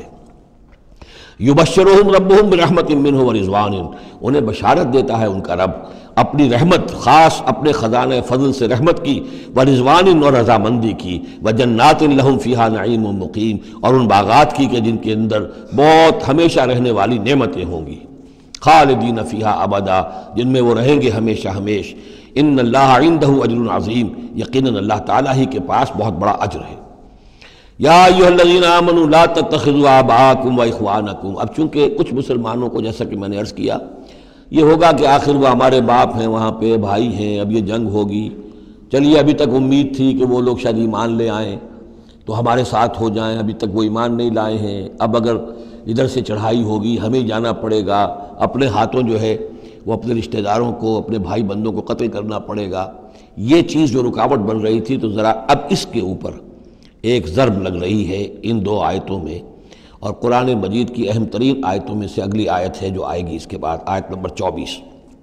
یبشرہم ربہم برحمت منہ ورضوان، انہیں بشارت دیتا ہے ان کا رب اپنی رحمت، خاص اپنے خزانہ فضل سے رحمت کی، ورضوان، اور رضامندی کی، وجنات لہم فیہا نعیم مقیم، اور ان باغات کی کہ جن کے اندر بہت ہمیشہ رہنے والی نعمتیں ہوں گی، خالدین فیہا ابدا، جن میں وہ رہیں گے ہمیشہ ہمیش۔ ان اللہ عندہ اجر عظیم، یقیناً اللہ تعالیٰ ہی کے پاس بہت بڑا اجر ہے۔ یا ایھا الذین آمنوا لا تتخذوا آباءکم واخوانکم، اب چونکہ کچھ مسلمانوں کو جیسا کہ میں نے عرض کیا یہ ہوگا کہ آخر وہ ہمارے باپ ہیں، وہاں پہ بھائی ہیں، اب یہ جنگ ہوگی، چلیے ابھی تک امید تھی کہ وہ لوگ شاید ایمان لے آئیں تو ہمارے ساتھ ہو جائیں، ابھی تک وہ ایمان نہیں لائے ہیں، اب اگر ادھر سے چڑھائی ہوگی ہمیں جانا پڑے گا، اپنے ہاتھوں جو ہے وہ اپنے رشتہ داروں کو، اپنے بھائی بندوں کو قتل کرنا پڑے گا۔ یہ چیز جو رکاوٹ بن رہی تھی، تو ذرا اب اس کے اوپر ایک ضرب لگ رہی ہے ان دو آیتوں میں، اور قرآن مجید کی اہم ترین آیتوں میں سے اگلی آیت ہے جو آئے گی اس کے بعد، آیت نمبر چوبیس۔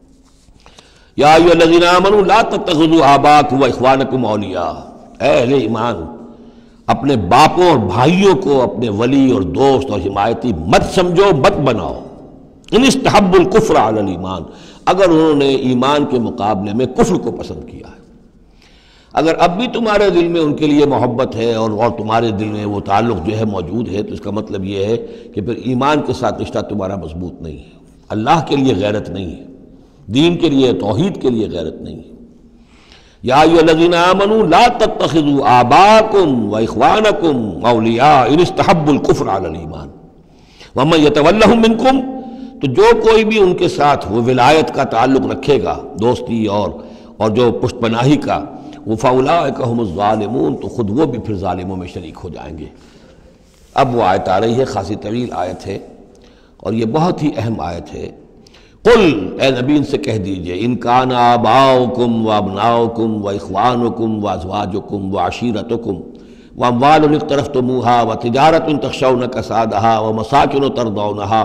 یا ایھا الذین آمنوا لا تتخذوا آباءکم واخوانکم اولیاء، اے اہل ایمان اپنے باپوں اور بھائیوں کو اپنے ولی اور دوست اور حمایتی مت سمجھو، مت بناؤ۔ ان استحبوا الکفر علی الایمان، اگر انہوں نے ایمان کے مقابلے میں کفر کو پسند کیا ہے، اگر اب بھی تمہارے دل میں ان کے لیے محبت ہے اور اور تمہارے دل میں وہ تعلق جو ہے موجود ہے، تو اس کا مطلب یہ ہے کہ پھر ایمان کے ساتھ رشتہ تمہارا مضبوط نہیں ہے، اللہ کے لیے غیرت نہیں ہے، دین کے لیے، توحید کے لیے غیرت نہیں ہے۔ یا ایھا الذین آمنوا لا تتخذوا آباءکم واخوانکم اولیاء ان استحبوا الکفر علی الایمان ومن یتولہم منکم، تو جو کوئی بھی ان کے ساتھ وہ ولایت کا تعلق رکھے گا، دوستی اور اور جو پشت پناہی کا، وہ فاولئک ھم الظالمون، تو خود وہ بھی پھر ظالموں میں شریک ہو جائیں گے۔ اب وہ آیت آ رہی ہے، خاصی طویل آیت ہے اور یہ بہت ہی اہم آیت ہے۔ قل، اے نبی ان سے کہہ دیجئے، ان کان آباؤکم وابناؤکم واخوانکم وازواجکم وعشیرتکم واموال اقترفتموها وتجارۃ تخشون کسادها ومساکن ترضونها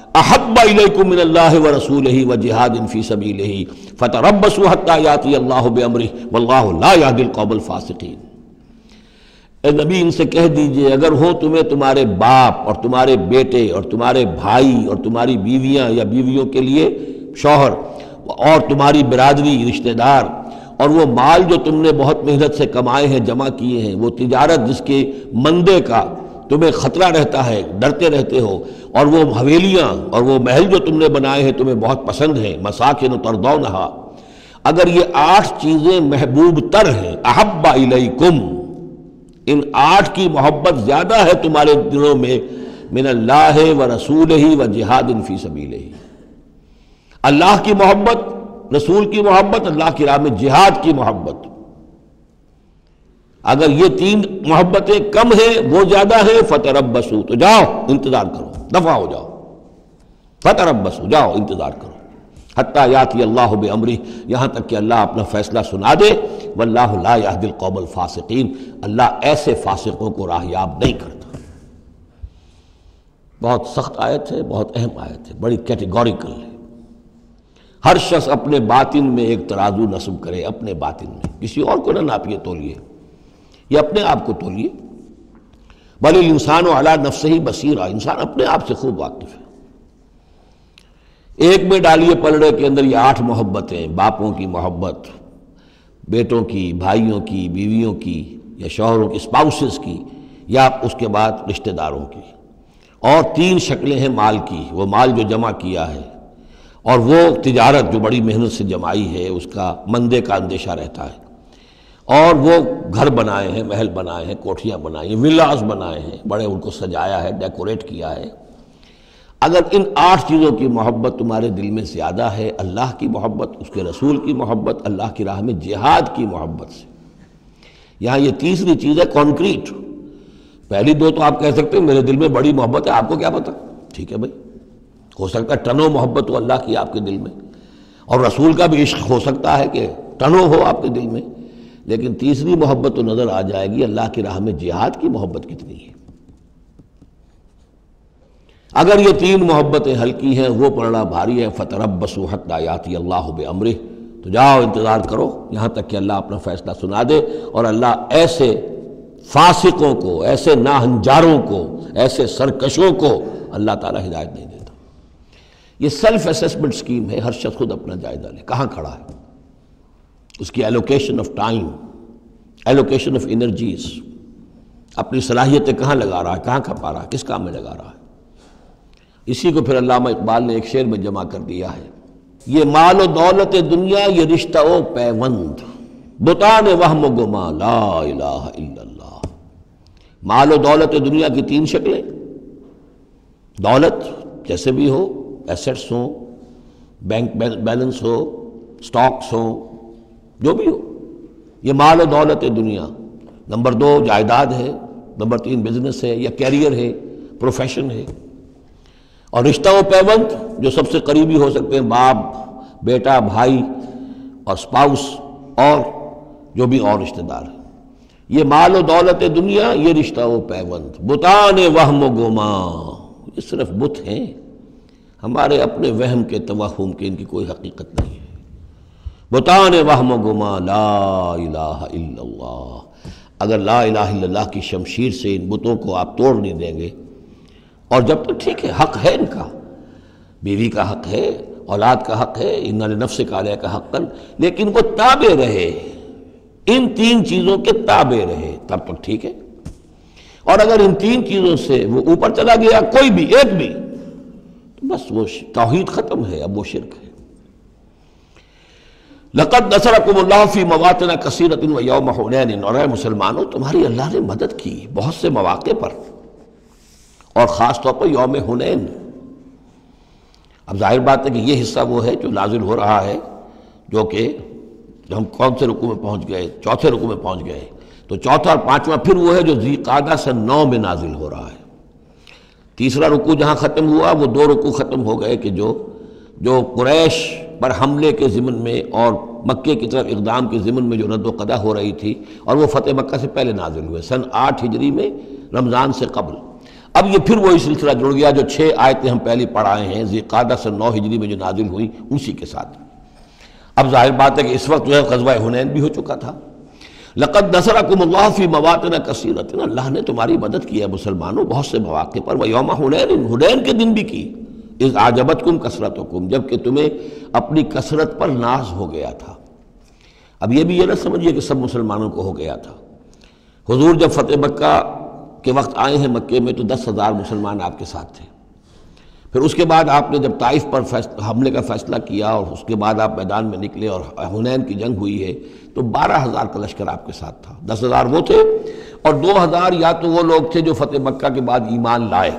احب الیکم من اللہ ورسولہ وجہاد فی سبیلہ فتربصوا حتی یاتی اللہ بامرہ واللہ لا یہدی القوم الفاسقین۔ اے نبی ان سے کہہ دیجئے اگر ہو تمہیں تمہارے باپ اور تمہارے بیٹے اور تمہارے بھائی اور تمہاری بیویاں یا بیویوں کے لیے شوہر اور تمہاری برادری رشتہ دار اور وہ مال جو تم نے بہت محنت سے کمائے ہیں جمع کیے ہیں، وہ تجارت جس کے مندے کا تمہیں خطرہ رہتا ہے، ڈرتے رہتے ہو، اور وہ حویلیاں اور وہ محل جو تم نے بنائے ہیں تمہیں بہت پسند ہیں، مساکن ترضونہا، اگر یہ آٹھ چیزیں محبوب تر ہیں، احب الیکم، ان آٹھ کی محبت زیادہ ہے تمہارے دلوں میں، من اللہ ورسولہ وجہاد فی سبیلہ، اللہ کی محبت، رسول کی محبت، اللہ کی راہ میں جہاد کی محبت، اگر یہ تین محبتیں کم ہیں وہ زیادہ ہیں، فتربصوا، تو جاؤ انتظار کرو، دفع ہو جاؤ، فتربصوا، جاؤ انتظار کرو، حتی یاتی اللہ بامرہ، یہاں تک کہ اللہ اپنا فیصلہ سنا دے، واللہ لا یہدی القوم الفاسقین، اللہ ایسے فاسقوں کو راہیاب نہیں کرتا۔ بہت سخت آیت ہے، بہت اہم آیت ہے، بڑی کیٹیگوریکل ہے۔ ہر شخص اپنے باطن میں ایک ترازو نصب کرے، اپنے باطن میں، کسی اور کو نہ ناپیے تولیے، یہ اپنے آپ کو تولیے، بل الانسان علی نفسہ بصیرہ، انسان اپنے آپ سے خوب واقف ہے۔ ایک میں ڈالیے پلڑے کے اندر یہ آٹھ محبتیں، باپوں کی محبت، بیٹوں کی، بھائیوں کی، بیویوں کی یا شوہروں کی، اسپاؤسز کی، یا اس کے بعد رشتہ داروں کی، اور تین شکلیں ہیں مال کی، وہ مال جو جمع کیا ہے، اور وہ تجارت جو بڑی محنت سے جمائی ہے، اس کا مندے کا اندیشہ رہتا ہے، اور وہ گھر بنائے ہیں، محل بنائے ہیں، کوٹھیاں بنائی ہیں، ولاز بنائے ہیں، بڑے ان کو سجایا ہے، ڈیکوریٹ کیا ہے۔ اگر ان آٹھ چیزوں کی محبت تمہارے دل میں زیادہ ہے، اللہ کی محبت، اس کے رسول کی محبت، اللہ کی راہ میں جہاد کی محبت سے، یہاں یہ تیسری چیز ہے کانکریٹ۔ پہلی دو تو آپ کہہ سکتے ہیں میرے دل میں بڑی محبت ہے، آپ کو کیا پتہ، ٹھیک ہے بھائی، ہو سکتا ہے ٹنوں محبت ہو اللہ کی آپ کے دل میں، اور رسول کا بھی عشق ہو سکتا ہے کہ ٹنوں ہو آپ کے دل میں، لیکن تیسری محبت تو نظر آ جائے گی، اللہ کی راہ میں جہاد کی محبت کتنی ہے۔ اگر یہ تین محبتیں ہلکی ہیں، وہ پڑھنا بھاری ہے، فتربصوا حتی یاتی اللہ بامرہ، تو جاؤ انتظار کرو یہاں تک کہ اللہ اپنا فیصلہ سنا دے، اور اللہ ایسے فاسقوں کو، ایسے ناہنجاروں کو، ایسے سرکشوں کو اللہ تعالیٰ ہدایت نہیں دیتا۔ یہ سیلف اسیسمنٹ سکیم ہے، ہر شخص خود اپنا جائزہ لے، کہاں کھڑا ہے، اس کی allocation of time, allocation of energies, اپنی صلاحیتیں کہاں لگا رہا ہے، کہاں کھپا رہا ہے، کس کام میں لگا رہا ہے۔ اسی کو پھر علامہ اقبال نے ایک شعر میں جمع کر دیا ہے، یہ مال و دولت دنیا، یہ رشتہ و پیوند، بتان وہم و گما، لا الہ الا اللہ۔ مال و دولت دنیا کی تین شکلیں، دولت جیسے بھی ہو، ایسٹس ہوں، بینک بیلنس ہو، سٹاکس ہوں، جو بھی ہو، یہ مال و دولت دنیا۔ نمبر دو جائیداد ہے، نمبر تین بزنس ہے یا کیریئر ہے، پروفیشن ہے، اور رشتہ و پیوند جو سب سے قریبی ہو سکتے ہیں، باپ، بیٹا، بھائی اور سپاؤس، اور جو بھی اور رشتہ دار ہیں۔ یہ مال و دولت دنیا، یہ رشتہ و پیوند، بتان وہم و گما، یہ صرف بت ہیں، ہمارے اپنے وہم کے، توہم کے، ان کی کوئی حقیقت نہیں ہے۔ بتان وہم و گما، لا الہ الا اللہ۔ اگر لا الہ الا اللہ کی شمشیر سے ان بتوں کو آپ توڑ نہیں دیں گے، اور جب تک ٹھیک ہے، حق ہے ان کا، بیوی کا حق ہے، اولاد کا حق ہے، ان لنفسک علیک حقا، لیکن وہ تابع رہے، ان تین چیزوں کے تابع رہے، تب تک ٹھیک ہے۔ اور اگر ان تین چیزوں سے وہ اوپر چلا گیا، کوئی بھی ایک بھی، تو بس وہ توحید ختم ہے، اب وہ شرک ہے۔ لقد نصرکم اللہ فی مواطن کثیرۃ ویوم حنین، اور اے مسلمانوں تمہاری اللہ نے مدد کی بہت سے مواقع پر، اور خاص طور پر یوم حنین۔ اب ظاہر بات ہے کہ یہ حصہ وہ ہے جو نازل ہو رہا ہے، جو کہ ہم کون سے رکوع میں پہنچ گئے، چوتھے رکوع میں پہنچ گئے، تو چوتھا اور پانچواں پھر وہ ہے جو ذی قعدہ سن نو میں نازل ہو رہا ہے۔ تیسرا رکوع جہاں ختم ہوا، وہ دو رکوع ختم ہو گئے کہ جو جو قریش پر حملے کے ضمن میں اور مکے کی طرف اقدام کے ضمن میں جو رد و قدع ہو رہی تھی، اور وہ فتح مکہ سے پہلے نازل ہوئے، سن آٹھ ہجری میں، رمضان سے قبل۔ اب یہ پھر وہی سلسلہ جڑ گیا جو چھ آیتیں ہم پہلے پڑھ آئے ہیں ذی قعدہ سے نو ہجری میں جو نازل ہوئی اسی کے ساتھ۔ اب ظاہر بات ہے کہ اس وقت جو ہے غزوہ حنین بھی ہو چکا تھا۔ لقد نصرکم اللہ فی مواطن کثیرۃ، اللہ نے تمہاری مدد کی ہے مسلمانوں بہت سے مواقع پر، ویوم حنین، حنین کے دن بھی کی، اذ اعجبتکم کثرتکم، جب کہ تمہیں اپنی کثرت پر ناز ہو گیا تھا۔ اب یہ بھی یہ نہ سمجھیے کہ سب مسلمانوں کو ہو گیا تھا۔ حضور جب فتح مکہ کے وقت آئے ہیں مکے میں تو دس ہزار مسلمان آپ کے ساتھ تھے، پھر اس کے بعد آپ نے جب طائف پر حملے کا فیصلہ کیا اور اس کے بعد آپ میدان میں نکلے اور حنین کی جنگ ہوئی ہے تو بارہ ہزار کا لشکر آپ کے ساتھ تھا، دس ہزار وہ تھے اور دو ہزار یا تو وہ لوگ تھے جو فتح مکہ کے بعد ایمان لائے،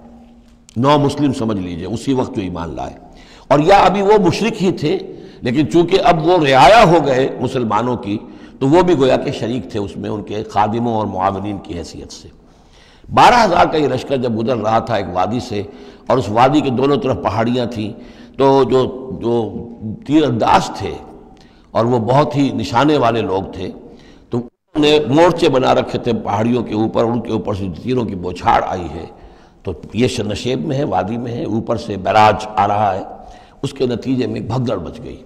نو مسلم سمجھ لیجئے اسی وقت جو ایمان لائے، اور یا ابھی وہ مشرک ہی تھے لیکن چونکہ اب وہ رعایا ہو گئے مسلمانوں کی تو وہ بھی گویا کہ شریک تھے اس میں ان کے خادموں اور معاونین کی حیثیت سے۔ بارہ ہزار کا یہ لشکر جب گزر رہا تھا ایک وادی سے، اور اس وادی کے دونوں طرف پہاڑیاں تھیں، تو جو جو تیر انداز تھے اور وہ بہت ہی نشانے والے لوگ تھے تو انہوں نے مورچے بنا رکھے تھے پہاڑیوں کے اوپر، ان کے اوپر سے تیروں کی بوچھاڑ آئی ہے، تو یہ نشیب میں ہے، وادی میں ہے، اوپر سے بیراج آ رہا ہے، اس کے نتیجے میں بھگدڑ مچ گئی۔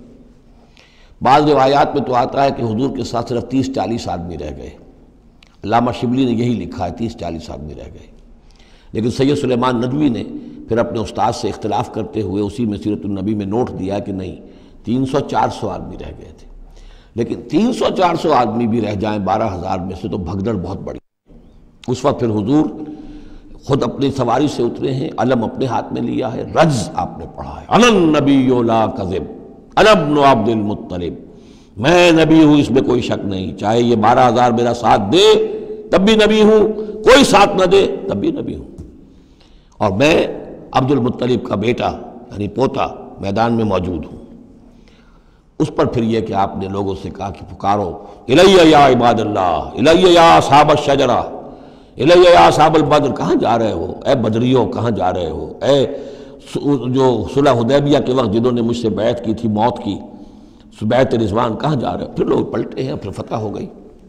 بعض روایات میں تو آتا ہے کہ حضور کے ساتھ صرف تیس چالیس آدمی رہ گئے، علامہ شبلی نے یہی لکھا ہے تیس چالیس آدمی رہ گئے، لیکن سید سلیمان ندوی نے پھر اپنے استاد سے اختلاف کرتے ہوئے اسی میں سیرت النبی میں نوٹ دیا کہ نہیں تین سو چار سو آدمی رہ گئے تھے، لیکن تین سو چار سو آدمی بھی رہ جائیں بارہ ہزار میں سے تو بھگدڑ بہت بڑی۔ اس وقت پھر حضور خود اپنی سواری سے اترے ہیں، علم اپنے ہاتھ میں لیا ہے، رجز آپ نے پڑھا ہے، انا النبی لا کذب انا ابن عبد المطلب، میں نبی ہوں اس میں کوئی شک نہیں، چاہے یہ بارہ ہزار میرا ساتھ دے تب بھی نبی ہوں، کوئی ساتھ نہ دے تب بھی نبی ہوں، اور میں عبد المطلب کا بیٹا یعنی پوتا میدان میں موجود ہوں۔ اس پر پھر یہ کہ آپ نے لوگوں سے کہا کہ پکارو الیہ یا عباد اللہ، الیہ یا اصحاب الشجرہ، الیہ یا اصحاب البدر، کہاں جا رہے ہو اے بدریوں، کہاں جا رہے ہو اے جو صلح حدیبیہ کے وقت جنہوں نے مجھ سے بیعت کی تھی موت کی، بیعت رضوان، کہاں جا رہے ہو؟ پھر لوگ پلٹے ہیں، پھر فتح ہو گئی۔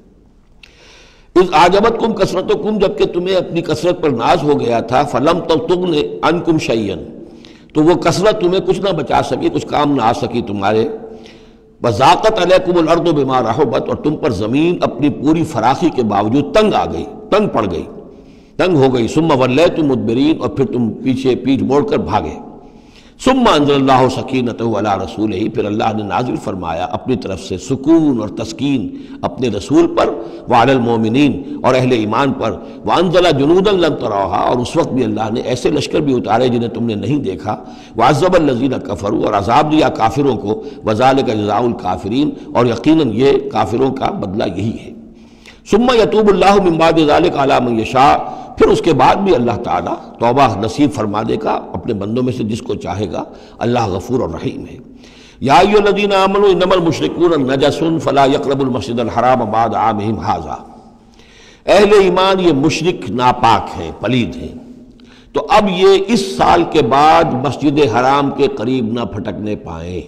اذ اعجبتکم کثرتکم، جب کہ تمہیں اپنی کثرت پر ناز ہو گیا تھا، فلم تغن عنکم شیئا، تو وہ کثرت تمہیں کچھ نہ بچا سکی، کچھ کام نہ آ سکی تمہارے، وضاقت علیکم الارض بما رحبت، اور تم پر زمین اپنی پوری فراخی کے باوجود تنگ آ گئی، تنگ پڑ گئی، تنگ ہو گئی، ثم ولیتم مدبرین، اور پھر تم پیچھے پیٹھ موڑ کر بھاگے، ثم انزل اللہ سکینتہ علی رسولہ، پھر اللہ نے نازل فرمایا اپنی طرف سے سکون اور تسکین اپنے رسول پر، وعلی المومنین، اور اہل ایمان پر، وانزل جنودا لم تروها، اور اس وقت بھی اللہ نے ایسے لشکر بھی اتارے جنہیں تم نے نہیں دیکھا، وعذب الذین کفروا، اور عذاب دیا کافروں کو، وذالک جزاء الکافرین، اور یقیناً یہ کافروں کا بدلہ یہی ہے۔ ثم یتوب اللہ من بعد ذلک علی من یشاء، پھر اس کے بعد بھی اللہ تعالیٰ توبہ نصیب فرما دے گا اپنے بندوں میں سے جس کو چاہے گا، اللہ غفور اور رحیم ہے۔ یا ایھا الذین آمنوا انما المشرکون نجس فلا یقربوا المسجد الحرام بعد عامہم ھذا، اہل ایمان یہ مشرک ناپاک ہیں، پلید ہیں، تو اب یہ اس سال کے بعد مسجد حرام کے قریب نہ پھٹکنے پائیں۔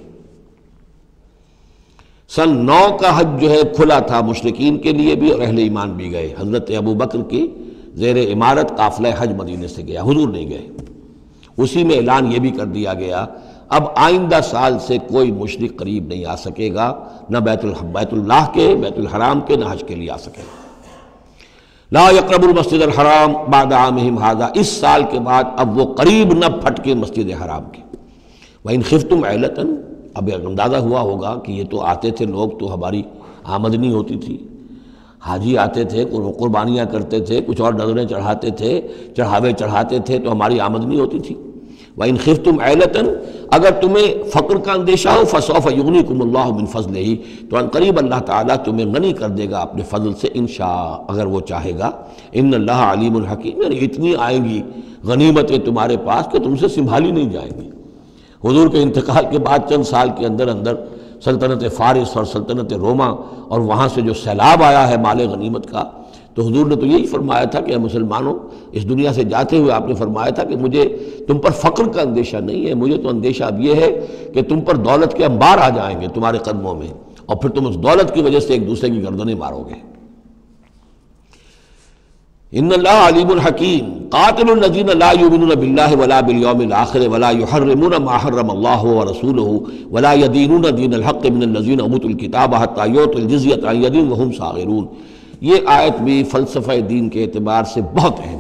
سن نو کا حج جو ہے کھلا تھا مشرکین کے لیے بھی اور اہل ایمان بھی گئے، حضرت ابو بکر کی زیر امارت قافلہ حج مدینے سے گیا، حضور نہیں گئے، اسی میں اعلان یہ بھی کر دیا گیا اب آئندہ سال سے کوئی مشرک قریب نہیں آ سکے گا، نہ بیت بیت اللہ کے، بیت الحرام کے، نہ حج کے لیے آ سکے گا۔ لا یقربوا المسجد الحرام بعد عامہم ھذا، اس سال کے بعد اب وہ قریب نہ پھٹکے مسجد حرام کے۔ وَإِنْ خِفْتُمْ عِلَّةً، اب اندازہ ہوا ہوگا کہ یہ تو آتے تھے لوگ تو ہماری آمدنی ہوتی تھی، حاجی آتے تھے، قربانیاں کرتے تھے، کچھ اور نظریں چڑھاتے تھے، چڑھاوے چڑھاتے تھے تو ہماری آمدنی ہوتی تھی۔ وَإِنْ خِفْتُمْ عِلَّةً، اگر تمہیں فقر کا اندیشہ ہو، فَسَوْفَ يُغْنِيكُمُ اللَّهُ مِنْ فَضْلِهِ، تو عنقریب اللہ تعالیٰ تمہیں غنی کر دے گا اپنے فضل سے، انشاء، اگر وہ چاہے گا۔ ان اللہ علیم الحکیم، یعنی اتنی آئیں گی غنیمتیں تمہارے پاس کہ تم سے سنبھالی نہیں جائیں گی۔ حضور کے انتقال کے بعد چند سال کے اندر اندر سلطنت فارس اور سلطنت روما اور وہاں سے جو سیلاب آیا ہے مال غنیمت کا، تو حضور نے تو یہی فرمایا تھا کہ اے مسلمانوں، اس دنیا سے جاتے ہوئے آپ نے فرمایا تھا کہ مجھے تم پر فقر کا اندیشہ نہیں ہے، مجھے تو اندیشہ اب یہ ہے کہ تم پر دولت کے انبار آ جائیں گے تمہارے قدموں میں، اور پھر تم اس دولت کی وجہ سے ایک دوسرے کی گردنیں مارو گے۔ ان اللہ علیم الحکیم قاتل الذین لا یؤمنون باللہ ولا بالیوم الآخر ولا یحرمون ما حرم اللہ ورسولہ ولا یدینون دین الحق من الذین اوتوا الکتاب حتی یعطوا الجزیۃ عن ید وہم صاغرون۔ یہ آیت بھی فلسفہ دین کے اعتبار سے بہت اہم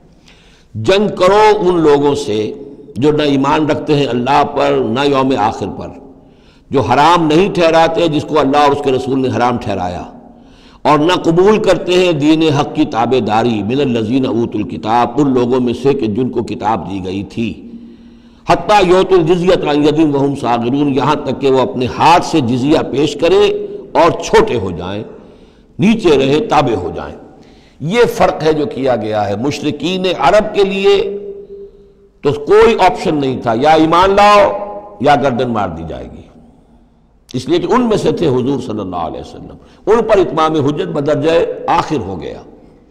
ہے۔ جنگ کرو ان لوگوں سے جو نہ ایمان رکھتے ہیں اللہ پر نہ یوم آخر پر، جو حرام نہیں ٹھہراتے جس کو اللہ اور اس کے رسول نے حرام ٹھہرایا، اور نہ قبول کرتے ہیں دین حق کی تابع داری من الذین اوتوا الکتاب، ان لوگوں میں سے کہ جن کو کتاب دی گئی تھی، حتی یعطوا الجزیۃ عن ید وہم صاغرون، یہاں تک کہ وہ اپنے ہاتھ سے جزیہ پیش کرے اور چھوٹے ہو جائیں، نیچے رہے، تابع ہو جائیں۔ یہ فرق ہے جو کیا گیا ہے۔ مشرکین عرب کے لیے تو کوئی آپشن نہیں تھا، یا ایمان لاؤ یا گردن مار دی جائے گی، اس لیے کہ ان میں سے تھے حضور صلی اللہ علیہ وسلم، ان پر اتمام حجت بدرجہ آخر ہو گیا۔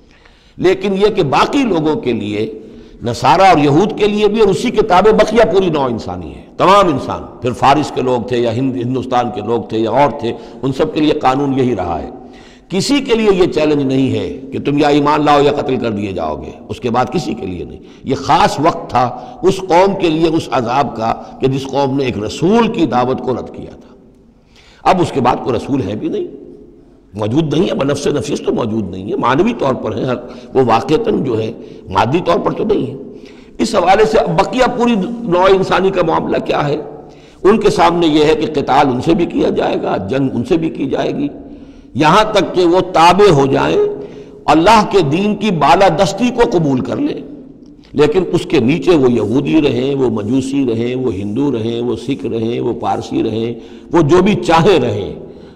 لیکن یہ کہ باقی لوگوں کے لیے، نصارہ اور یہود کے لیے بھی، اور اسی کے تابع بقیہ پوری نوع انسانی ہے، تمام انسان، پھر فارس کے لوگ تھے یا ہند ہندوستان کے لوگ تھے یا اور تھے، ان سب کے لیے قانون یہی رہا ہے۔ کسی کے لیے یہ چیلنج نہیں ہے کہ تم یا ایمان لاؤ یا قتل کر دیے جاؤ گے، اس کے بعد کسی کے لیے نہیں۔ یہ خاص وقت تھا اس قوم کے لیے اس عذاب کا کہ جس قوم نے ایک رسول کی دعوت کو رد کیا تھا۔ اب اس کے بعد کوئی رسول ہے بھی نہیں، موجود نہیں ہے، بنفس نفیس تو موجود نہیں ہے، معنوی طور پر ہے، وہ واقعتاً جو ہے مادی طور پر تو نہیں ہے۔ اس حوالے سے اب بقیہ پوری نوع انسانی کا معاملہ کیا ہے؟ ان کے سامنے یہ ہے کہ قتال ان سے بھی کیا جائے گا، جنگ ان سے بھی کی جائے گی، یہاں تک کہ وہ تابع ہو جائیں، اللہ کے دین کی بالادستی کو قبول کر لیں، لیکن اس کے نیچے وہ یہودی رہیں، وہ مجوسی رہیں، وہ ہندو رہیں، وہ سکھ رہیں، وہ پارسی رہیں، وہ جو بھی چاہے رہیں،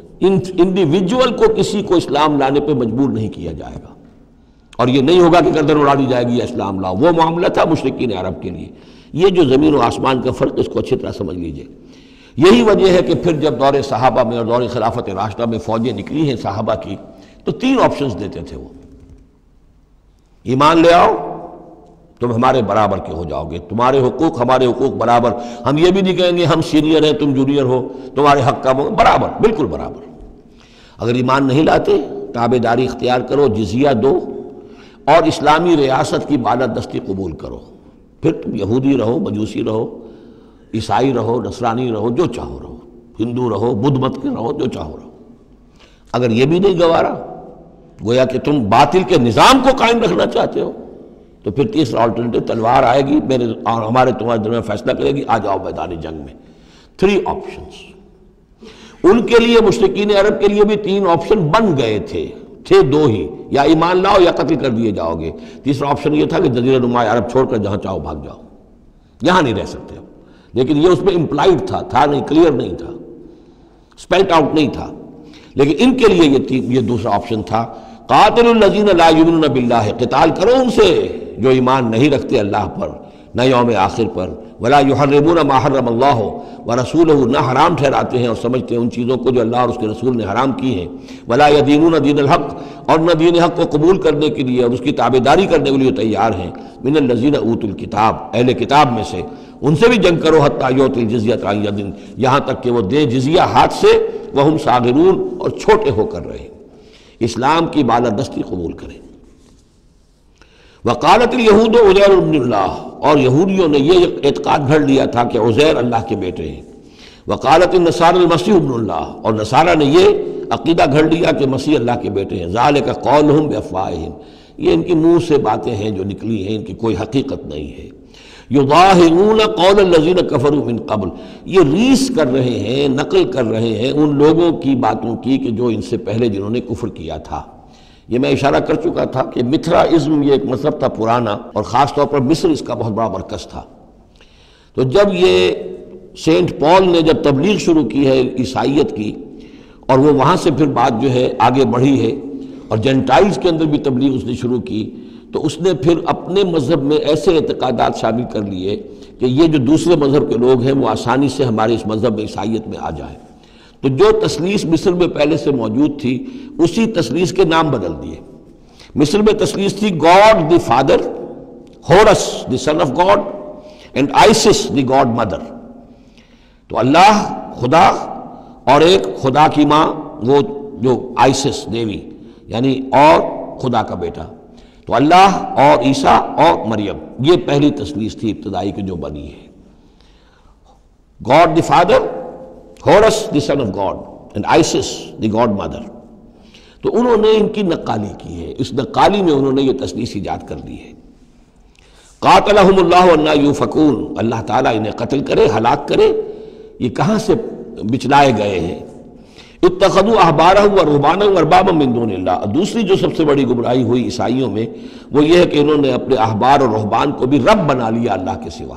انڈیویجول کو کسی کو اسلام لانے پہ مجبور نہیں کیا جائے گا، اور یہ نہیں ہوگا کہ گردن اڑا دی جائے گی یا اسلام لاؤ۔ وہ معاملہ تھا مشرکین عرب کے لیے۔ یہ جو زمین و آسمان کا فرق، اس کو اچھی طرح سمجھ لیجئے۔ یہی وجہ ہے کہ پھر جب دور صحابہ میں اور دور خلافت راشدہ میں فوجیں نکلی ہیں صحابہ کی، تو تین آپشنز دیتے تھے وہ۔ ایمان لے آؤ، تم ہمارے برابر کے ہو جاؤ گے، تمہارے حقوق ہمارے حقوق برابر، ہم یہ بھی نہیں کہیں گے ہم سینئر ہیں تم جونیئر ہو، تمہارے حق کا برابر، بالکل برابر۔ اگر ایمان نہیں لاتے، تابع داری اختیار کرو، جزیہ دو، اور اسلامی ریاست کی بالادستی قبول کرو، پھر تم یہودی رہو، مجوسی رہو، عیسائی رہو، نصرانی رہو، جو چاہو رہو، ہندو رہو، بدھ مت کے رہو، جو چاہو رہو۔ اگر یہ بھی نہیں گوارا، گویا کہ تم باطل کے نظام کو قائم رکھنا چاہتے ہو، تو پھر تیسرا آلٹرنیٹو تلوار آئے گی، میرے اور ہمارے تمہارے درمیان فیصلہ کرے گی، آ جاؤ میدان جنگ میں۔ Three options. ان کے لیے، مشرکین عرب کے لیے بھی تین آپشن بن گئے تھے، تھے دو ہی، یا ایمان لاؤ یا قتل کر دیے جاؤ گے۔ تیسرا آپشن یہ تھا کہ جزیرہ نما عرب چھوڑ کر جہاں چاہو بھاگ جاؤ، یہاں نہیں رہ سکتے ہو۔ لیکن یہ اس میں امپلائڈ تھا تھا نہیں، کلیئر نہیں تھا، اسپیلٹ آؤٹ نہیں تھا۔ لیکن ان کے لیے یہ یہ دوسرا آپشن تھا، قاتل الذین لا یؤمنون باللہ، قتال کرو ان سے جو ایمان نہیں رکھتے اللہ پر نہ یوم آخر پر، ولا یحرمون ما حرم اللہ ورسولہ، نہ حرام ٹھہراتے ہیں اور سمجھتے ہیں ان چیزوں کو جو اللہ اور اس کے رسول نے حرام کی ہیں، ولا یدینون دین الحق، اور نہ دین حق کو قبول کرنے کے لیے اور اس کی تابعداری کرنے کے لیے تیار ہیں، من الذین اوتوا الکتاب، اہل کتاب میں سے، ان سے بھی جنگ کرو، حتی یعطوا الجزیۃ عن ید، یہاں تک کہ وہ دے جزیہ ہاتھ سے، وہم صاغرون، اور چھوٹے ہو کر رہے، اسلام کی بالادستی قبول کریں۔ وقالت الیہود عزیر ابن اللہ، اور یہودیوں نے یہ اعتقاد گھڑ لیا تھا کہ عزیر اللہ کے بیٹے ہیں۔ وقالت النصارى المسیح ابن اللہ، اور نصارہ نے یہ عقیدہ گھڑ لیا کہ مسیح اللہ کے بیٹے ہیں۔ ذالک قولہم بافواہہم، یہ ان کی منہ سے باتیں ہیں جو نکلی ہیں، ان کی کوئی حقیقت نہیں ہے۔ یظاہرون قول الذین کفروا من قبل، یہ ریس کر رہے ہیں، نقل کر رہے ہیں ان لوگوں کی باتوں کی کہ جو ان سے پہلے جنہوں نے کفر کیا تھا۔ یہ میں اشارہ کر چکا تھا کہ متھرائزم یہ ایک مذہب تھا پرانا، اور خاص طور پر مصر اس کا بہت بڑا مرکز تھا۔ تو جب یہ سینٹ پال نے جب تبلیغ شروع کی ہے عیسائیت کی، اور وہ وہاں سے پھر بات جو ہے آگے بڑھی ہے، اور جینٹائلز کے اندر بھی تبلیغ اس نے شروع کی، تو اس نے پھر اپنے مذہب میں ایسے اعتقادات شامل کر لیے کہ یہ جو دوسرے مذہب کے لوگ ہیں وہ آسانی سے ہمارے اس مذہب عیسائیت میں آ جائیں۔ تو جو تثلیث مصر میں پہلے سے موجود تھی، اسی تثلیث کے نام بدل دیے۔ مصر میں تثلیث تھی God the Father, Horus the Son of God, and Isis the God Mother. تو اللہ خدا اور ایک خدا کی ماں، وہ جو آئسس دیوی، یعنی اور خدا کا بیٹا۔ تو اللہ اور عیسیٰ اور مریم یہ پہلی تثلیث تھی ابتدائی کی جو بنی ہے. God the Father, Horus the Son of God and Isis the God Mother. تو انہوں نے ان کی نقالی کی ہے، اس نقالی میں انہوں نے یہ تثلیث ایجاد کر دی ہے. قاتلہم اللہ انا یوفکون، اللہ تعالیٰ انہیں قتل کرے، ہلاک کرے. یہ کہاں سے بچلائے گئے ہیں؟ اتخذوا احبارہم ورہبانہم اربابا من دون اللہ. دوسری جو سب سے بڑی گمراہی ہوئی عیسائیوں میں وہ یہ ہے کہ انہوں نے اپنے احبار اور رہبان کو بھی رب بنا لیا اللہ کے سوا.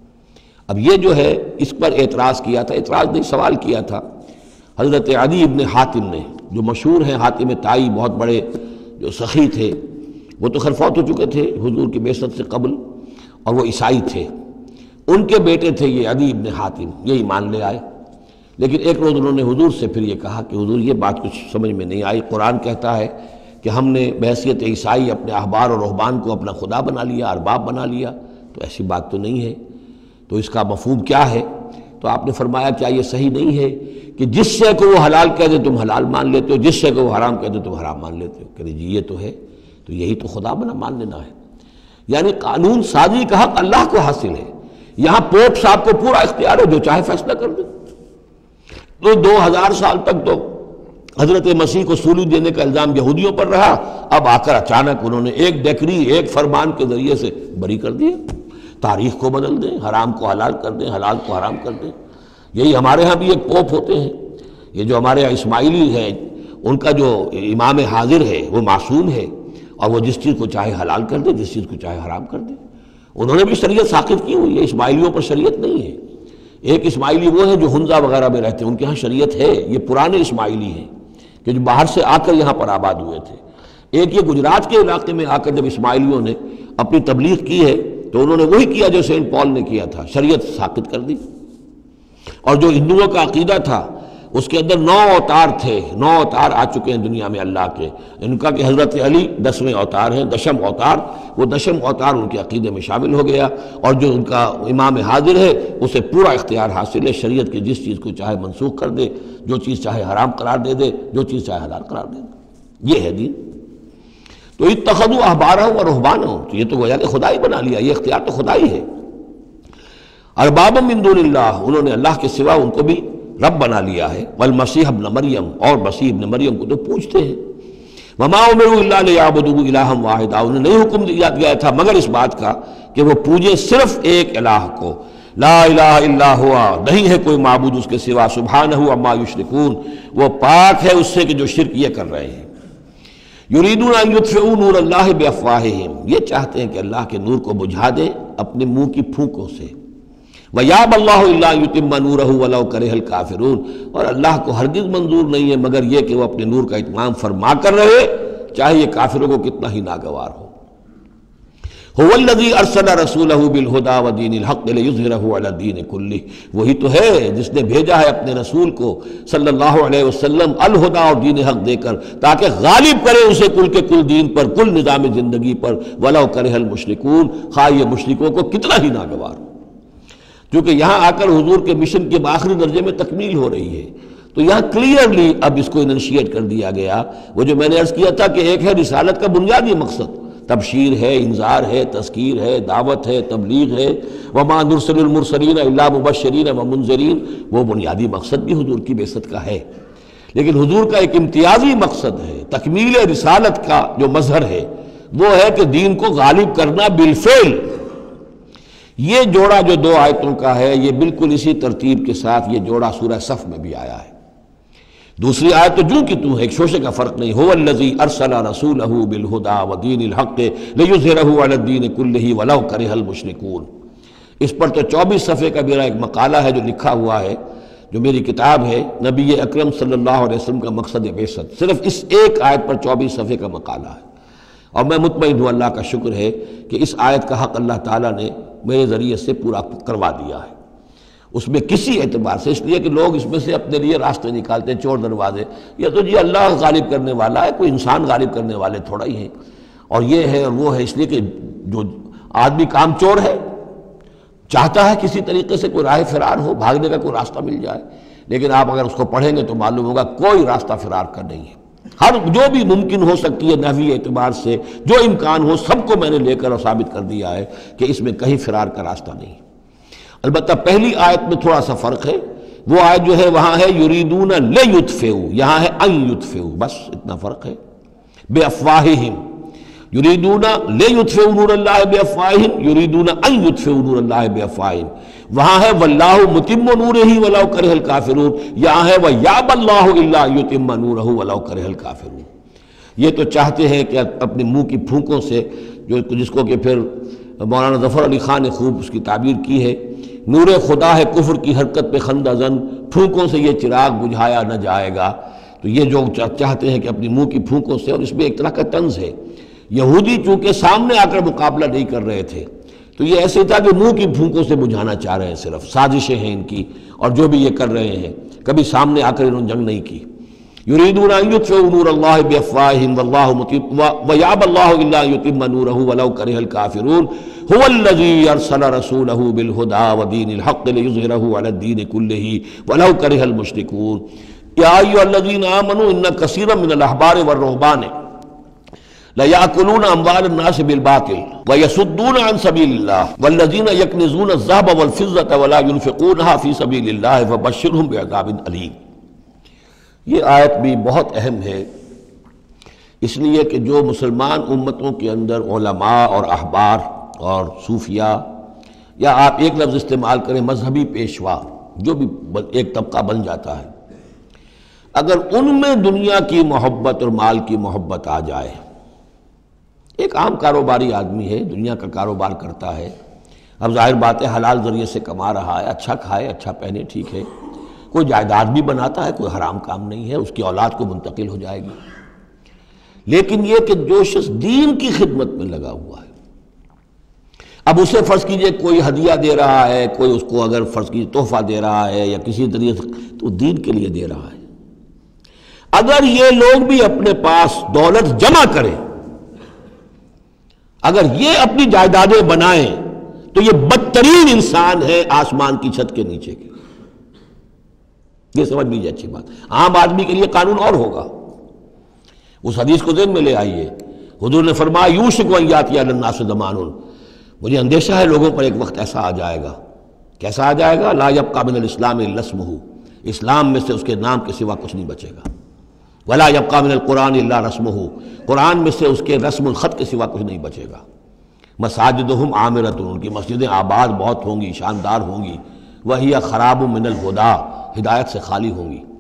اب یہ جو ہے اس پر اعتراض کیا تھا، اعتراض نہیں سوال کیا تھا حضرت عدی ابن حاتم نے، جو مشہور ہیں حاتم طائی، بہت بڑے جو سخی تھے. وہ تو خیر فوت ہو چکے تھے حضور کی بعثت سے قبل، اور وہ عیسائی تھے. ان کے بیٹے تھے یہ عدی ابن حاتم، یہ ایمان لے آئے. لیکن ایک روز انہوں نے حضور سے پھر یہ کہا کہ حضور یہ بات کچھ سمجھ میں نہیں آئی، قرآن کہتا ہے کہ ہم نے بحیثیت عیسائی اپنے احبار اور رہبان کو اپنا خدا بنا لیا، ارباب بنا لیا، تو ایسی بات تو نہیں ہے. تو اس کا مفہوم کیا ہے؟ تو آپ نے فرمایا کیا یہ صحیح نہیں ہے کہ جس شے کو وہ حلال کہہ دے تم حلال مان لیتے ہو، جس شے کو وہ حرام کہہ دے تم حرام مان لیتے ہو؟ کہ جی یہ تو ہے، تو یہی تو خدا بنا مان لینا ہے. یعنی قانون سازی کا حق اللہ کو حاصل ہے. یہاں پوپ صاحب کو پورا اختیار ہے، جو چاہے فیصلہ کر دے. تو دو ہزار سال تک تو حضرت مسیح کو سولی دینے کا الزام یہودیوں پر رہا. اب آ کر اچانک انہوں نے ایک ڈیکری، ایک فرمان کے ذریعے سے بری کر دیا. تاریخ کو بدل دیں، حرام کو حلال کر دیں، حلال کو حرام کر دیں. یہی ہمارے ہاں بھی ایک پوپ ہوتے ہیں. یہ جو ہمارے یہاں اسماعیلی ہیں، ان کا جو امام حاضر ہے وہ معصوم ہے، اور وہ جس چیز کو چاہے حلال کر دے، جس چیز کو چاہے حرام کر دے. انہوں نے بھی شریعت ساقط کی ہوئی ہے، اسماعیلیوں پر شریعت نہیں ہے. ایک اسماعیلی وہ ہیں جو ہنزا وغیرہ میں رہتے ہیں، ان کے ہاں شریعت ہے. یہ پرانے اسماعیلی ہیں کہ جو باہر سے آ کر یہاں پر آباد ہوئے تھے. ایک یہ گجرات کے علاقے میں آ کر جب اسماعیلیوں نے اپنی تبلیغ کی ہے تو انہوں نے وہی کیا جو سینٹ پال نے کیا تھا، شریعت ساقط کر دی. اور جو ہندوؤں کا عقیدہ تھا اس کے اندر نو اوتار تھے، نو اوتار آ چکے ہیں دنیا میں اللہ کے. ان کا کہ حضرت علی دسویں اوتار ہیں، دشم اوتار. وہ دشم اوتار ان کے عقیدے میں شامل ہو گیا. اور جو ان کا امام حاضر ہے اسے پورا اختیار حاصل ہے، شریعت کی جس چیز کو چاہے منسوخ کر دے، جو چیز چاہے حرام قرار دے دے، جو چیز چاہے حلال قرار دے دے. یہ ہے دین. تو اتخذوا احبارہم ورہبانہم، تو یہ تو گویا کہ خدا ہی بنا لیا، یہ اختیار تو خدا ہی ہے. اربابا من دون اللہ، انہوں نے اللہ کے سوا ان کو بھی رب بنا لیا ہے. والمسیح ابن مریم، اور مسیح ابن مریم کو تو پوچھتے ہیں. وما امروا الا لیعبدوا الہا واحدا، انہیں نہیں حکم دیا گیا تھا مگر اس بات کا کہ وہ پوجے صرف ایک الہ کو. لا الہ الا ہوا، نہیں ہے کوئی معبود اس کے سوا. سبحانہ عما یشرکون، وہ پاک ہے اس سے کہ جو شرک یہ کر رہے ہیں. یریدون ان یطفئوا نور اللہ بافواہہم، یہ چاہتے ہیں کہ اللہ کے نور کو بجھا دیں اپنے منہ کی پھونکوں سے. وَيَأْبَى اللَّهُ إِلَّا أَن يُتِمَّ نُورَهُ وَلَوْ كَرِهَ الْكَافِرُونَ، اور اللہ کو ہرگز منظور نہیں ہے مگر یہ کہ وہ اپنے نور کا اتمام فرما کر رہے، چاہے یہ کافروں کو کتنا ہی ناگوار ہو. هُوَ الَّذِي أَرْسَلَ رَسُولَهُ بِالْهُدَى وَدِينِ الْحَقِّ لِيُظْهِرَهُ عَلَى الدِّينِ كُلِّهِ، وہی تو ہے جس نے بھیجا ہے اپنے رسول کو صلی اللہ علیہ وسلم الہدا اور دین حق دے کر، تاکہ غالب کرے اسے کل کے کل دین پر، کل نظام زندگی پر. وَلَوْ كَرِهَ الْمُشْرِكُونَ، خواہ یہ مشرکوں کو کتنا ہی ناگوار ہو. کیونکہ یہاں آ کر حضور کے مشن کے آخری درجے میں تکمیل ہو رہی ہے، تو یہاں کلیئرلی اب اس کو انیشیٹ کر دیا گیا. وہ جو میں نے عرض کیا تھا کہ ایک ہے رسالت کا بنیادی مقصد، تبشیر ہے، انذار ہے، تذکیر ہے، دعوت ہے، تبلیغ ہے. وما نرسل المرسلین الا مبشرین ومنذرین، وہ بنیادی مقصد بھی حضور کی بعثت کا ہے. لیکن حضور کا ایک امتیازی مقصد ہے، تکمیل رسالت کا جو مظہر ہے وہ ہے کہ دین کو غالب کرنا بالفعل. یہ جوڑا جو دو آیتوں کا ہے یہ بالکل اسی ترتیب کے ساتھ یہ جوڑا سورہ صف میں بھی آیا ہے. دوسری آیت تو جو کہ تو ہے، ایک شوشے کا فرق نہیں. هو الذی ارسل رسولہ بالہدی ودین الحق لیظہرہ علی الدین کلہ ولو کرہ المشرکون. اس پر تو چوبیس صفحے کا میرا ایک مقالہ ہے جو لکھا ہوا ہے، جو میری کتاب ہے نبی اکرم صلی اللہ علیہ وسلم کا مقصد بعثت. صرف اس ایک آیت پر چوبیس صفحے کا مقالہ ہے. اور میں مطمئن ہوں اللہ کا شکر ہے کہ اس آیت کا حق اللہ تعالیٰ نے میرے ذریعے سے پورا کروا دیا ہے. اس میں کسی اعتبار سے، اس لیے کہ لوگ اس میں سے اپنے لیے راستے نکالتے ہیں، چور دروازے. یہ تو جی اللہ غالب کرنے والا ہے، کوئی انسان غالب کرنے والے تھوڑا ہی ہیں. اور یہ ہے اور وہ ہے، اس لیے کہ جو آدمی کام چور ہے چاہتا ہے کسی طریقے سے کوئی راہ فرار ہو، بھاگنے کا کوئی راستہ مل جائے. لیکن آپ اگر اس کو پڑھیں گے تو معلوم ہوگا کوئی راستہ فرار کا نہیں ہے. ہر جو بھی ممکن ہو سکتی ہے نحوی اعتبار سے، جو امکان ہو، سب کو میں نے لے کر اور ثابت کر دیا ہے کہ اس میں کہیں فرار کا راستہ نہیں۔ البتہ پہلی آیت میں تھوڑا سا فرق ہے، وہ آیت جو ہے وہاں ہے یریدون لیطفئوا، یہاں ہے ان یطفئوا، بس اتنا فرق ہے۔ بے افواہہم، یریدون لیطفئوا نور اللہ بے افواہہم، یریدون ان یطفئوا نور اللہ بے افواہہم، وہاں ہے واللہ متم نورہ ولو کرہ الکافرون، یہاں ہے ویابی اللہ الا یتم نورہ ولو کرہ الکافرون۔ یہ تو چاہتے ہیں کہ اپنے منہ کی پھونکوں سے، جو جس کو کہ پھر مولانا ظفر علی خان نے خوب اس کی تعبیر کی ہے، نور خدا ہے کفر کی حرکت پہ خندہ زن، پھونکوں سے یہ چراغ بجھایا نہ جائے گا۔ تو یہ جو چاہتے ہیں کہ اپنی منہ کی پھونکوں سے، اور اس میں ایک طرح کا طنز ہے، یہودی چونکہ سامنے آ کر مقابلہ نہیں کر رہے تھے تو یہ ایسے تھا کہ منہ کی پھونکوں سے بجھانا چاہ رہے ہیں، صرف سازشیں ہیں ان کی، اور جو بھی یہ کر رہے ہیں کبھی سامنے آ کر انہوں نے جنگ نہیں کی۔ یریدون ان یطفئوا نور اللہ بافواہہم واللہ متم ویابی اللہ الا ان یتم نورہ ولو کرہ الکافرون هو الذی ارسل رسولہ بالہدی ودین الحق لیظہرہ علی الدین کلہ ولو کرہ المشرکون۔ یا ایھا الذین آمنوا ان کثیرا من الاحبار والرہبان لَيَأْكُلُونَ أَمْوَالَ النَّاسِ بِالْبَاطِلِ وَيَصُدُّونَ عَنْ سَبِيلِ اللَّهِ وَالَّذِينَ يَكْنِزُونَ الذَّهَبَ وَالْفِضَّةَ وَلَا يُنْفِقُونَهَا فِي سَبِيلِ اللَّهِ فَبَشِّرْهُم بِعَذَابٍ أَلِيمٍ۔ یہ آیت بھی بہت اہم ہے، اس لیے کہ جو مسلمان امتوں کے اندر علماء اور احبار اور صوفیاء، یا آپ ایک لفظ استعمال کریں مذہبی پیشوا، جو بھی ایک طبقہ بن جاتا ہے، اگر ان میں دنیا کی محبت اور مال کی محبت آ جائے، ایک عام کاروباری آدمی ہے، دنیا کا کاروبار کرتا ہے، اب ظاہر بات ہے حلال ذریعے سے کما رہا ہے، اچھا کھائے اچھا پہنے، ٹھیک ہے، کوئی جائیداد بھی بناتا ہے، کوئی حرام کام نہیں ہے، اس کی اولاد کو منتقل ہو جائے گی۔ لیکن یہ کہ جو شخص دین کی خدمت میں لگا ہوا ہے، اب اسے فرض کیجئے کوئی ہدیہ دے رہا ہے، کوئی اس کو اگر فرض کیجئے تحفہ دے رہا ہے یا کسی طریقے سے، تو دین کے لیے دے رہا ہے۔ اگر یہ لوگ بھی اپنے پاس دولت جمع کریں، اگر یہ اپنی جائیدادیں بنائیں، تو یہ بدترین انسان ہے آسمان کی چھت کے نیچے کے۔ یہ سمجھ لیجیے اچھی بات، عام آدمی کے لیے قانون اور ہوگا۔ اس حدیث کو ذہن میں لے آئیے، حضور نے فرمایا یوشک ان یاتی علی الناس زمان، مجھے اندیشہ ہے لوگوں پر ایک وقت ایسا آ جائے گا۔ کیسا آ جائے گا؟ لا یبقی من الاسلام الا اسمہ، اسلام میں سے اس کے نام کے سوا کچھ نہیں بچے گا۔ ولا یبقی من القرآن الا رسمہ، قرآن میں سے اس کے رسم الخط کے سوا کچھ نہیں بچے گا۔ مساجدہم عامرۃ، ان کی مسجدیں آباد بہت ہوں گی، شاندار ہوں گی، وہی خراب من الہدیٰ، ہدایت سے خالی ہوں گی۔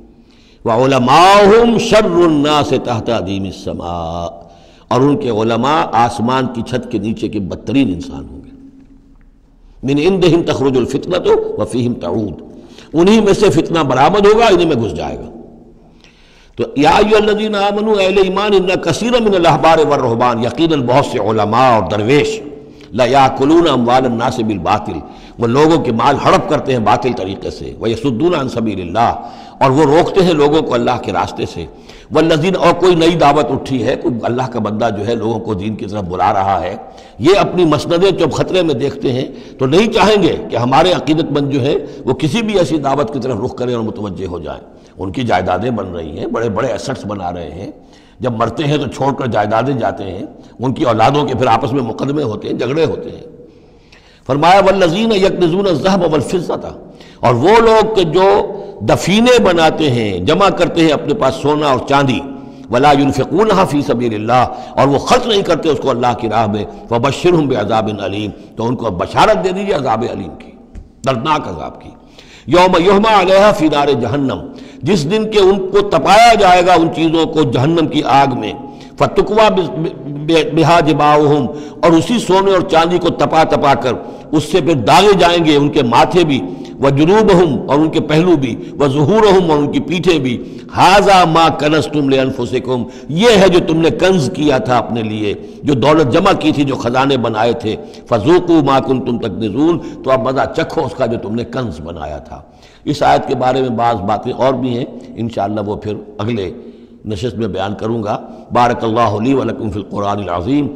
وعلماؤہم شر الناس تحت ادیم السماء، اور ان کے علماء آسمان کی چھت کے نیچے کے بدترین انسان ہوں گے۔ من عندہم تخرج الفتنۃ وفیہم تعود، انہی میں سے فتنہ برآمد ہوگا، انہی میں گھس جائے گا۔ تو یا ایھا الذین آمنوا، اہل ایمان، ان کثیر من الاحبار والرہبان، یقیناً بہت سے علماء اور درویش، لَيَأْكُلُونَ أَمْوَالَ النَّاسِ بِالْبَاطِلِ، وہ لوگوں کے مال ہڑپ کرتے ہیں باطل طریقے سے، وَيَصُدُّونَ عَنْ سَبِيلِ اللَّهِ، اور وہ روکتے ہیں لوگوں کو اللہ کے راستے سے، والذین، اور کوئی نئی دعوت اٹھی ہے، کوئی اللہ کا بندہ جو ہے لوگوں کو دین کی طرف بلا رہا ہے، یہ اپنی مسندیں جب خطرے میں دیکھتے ہیں تو نہیں چاہیں گے کہ ہمارے عقیدت مند جو ہے وہ کسی بھی ایسی دعوت کی طرف رخ کریں اور متوجہ ہو جائیں۔ ان کی جائیدادیں بن رہی ہیں، بڑے بڑے ایسٹس بنا رہے ہیں، جب مرتے ہیں تو چھوڑ کر جائیدادیں جاتے ہیں، ان کی اولادوں کے پھر آپس میں مقدمے ہوتے ہیں، جھگڑے ہوتے ہیں۔ فرمایا والذین یکنزون الذھب والفضۃ، اور وہ لوگ کہ جو دفینے بناتے ہیں، جمع کرتے ہیں اپنے پاس سونا اور چاندی، ولا ينفقونها فی سبیل اللہ، اور وہ خرچ نہیں کرتے اس کو اللہ کی راہ میں، فبشرہم بعذاب علیم، تو ان کو بشارت دے دیجیے عذاب علیم کی، دردناک عذاب کی۔ یوم یحمى علیہا فی نار جہنم، جس دن کہ ان کو تپایا جائے گا ان چیزوں کو جہنم کی آگ میں، فتقویٰ بہا جباہہم، اور اسی سونے اور چاندی کو تپا تپا کر اس سے پھر داغے جائیں گے ان کے ماتھے بھی، وجنوبہم، اور ان کے پہلو بھی، وظہورہم، اور ان کی پیٹھیں بھی، ھذا ما کنزتم لانفسکم، یہ ہے جو تم نے کنز کیا تھا اپنے لیے، جو دولت جمع کی تھی، جو خزانے بنائے تھے، فذوقوا ما کنتم تکنزون، تو اب مزہ چکھو اس کا جو تم نے کنز بنایا تھا۔ اس آیت کے بارے میں بعض باتیں اور بھی ہیں، انشاءاللہ وہ پھر اگلے نشست میں بیان کروں گا۔ بارک اللہ لی و لکم فی القرآن العظیم۔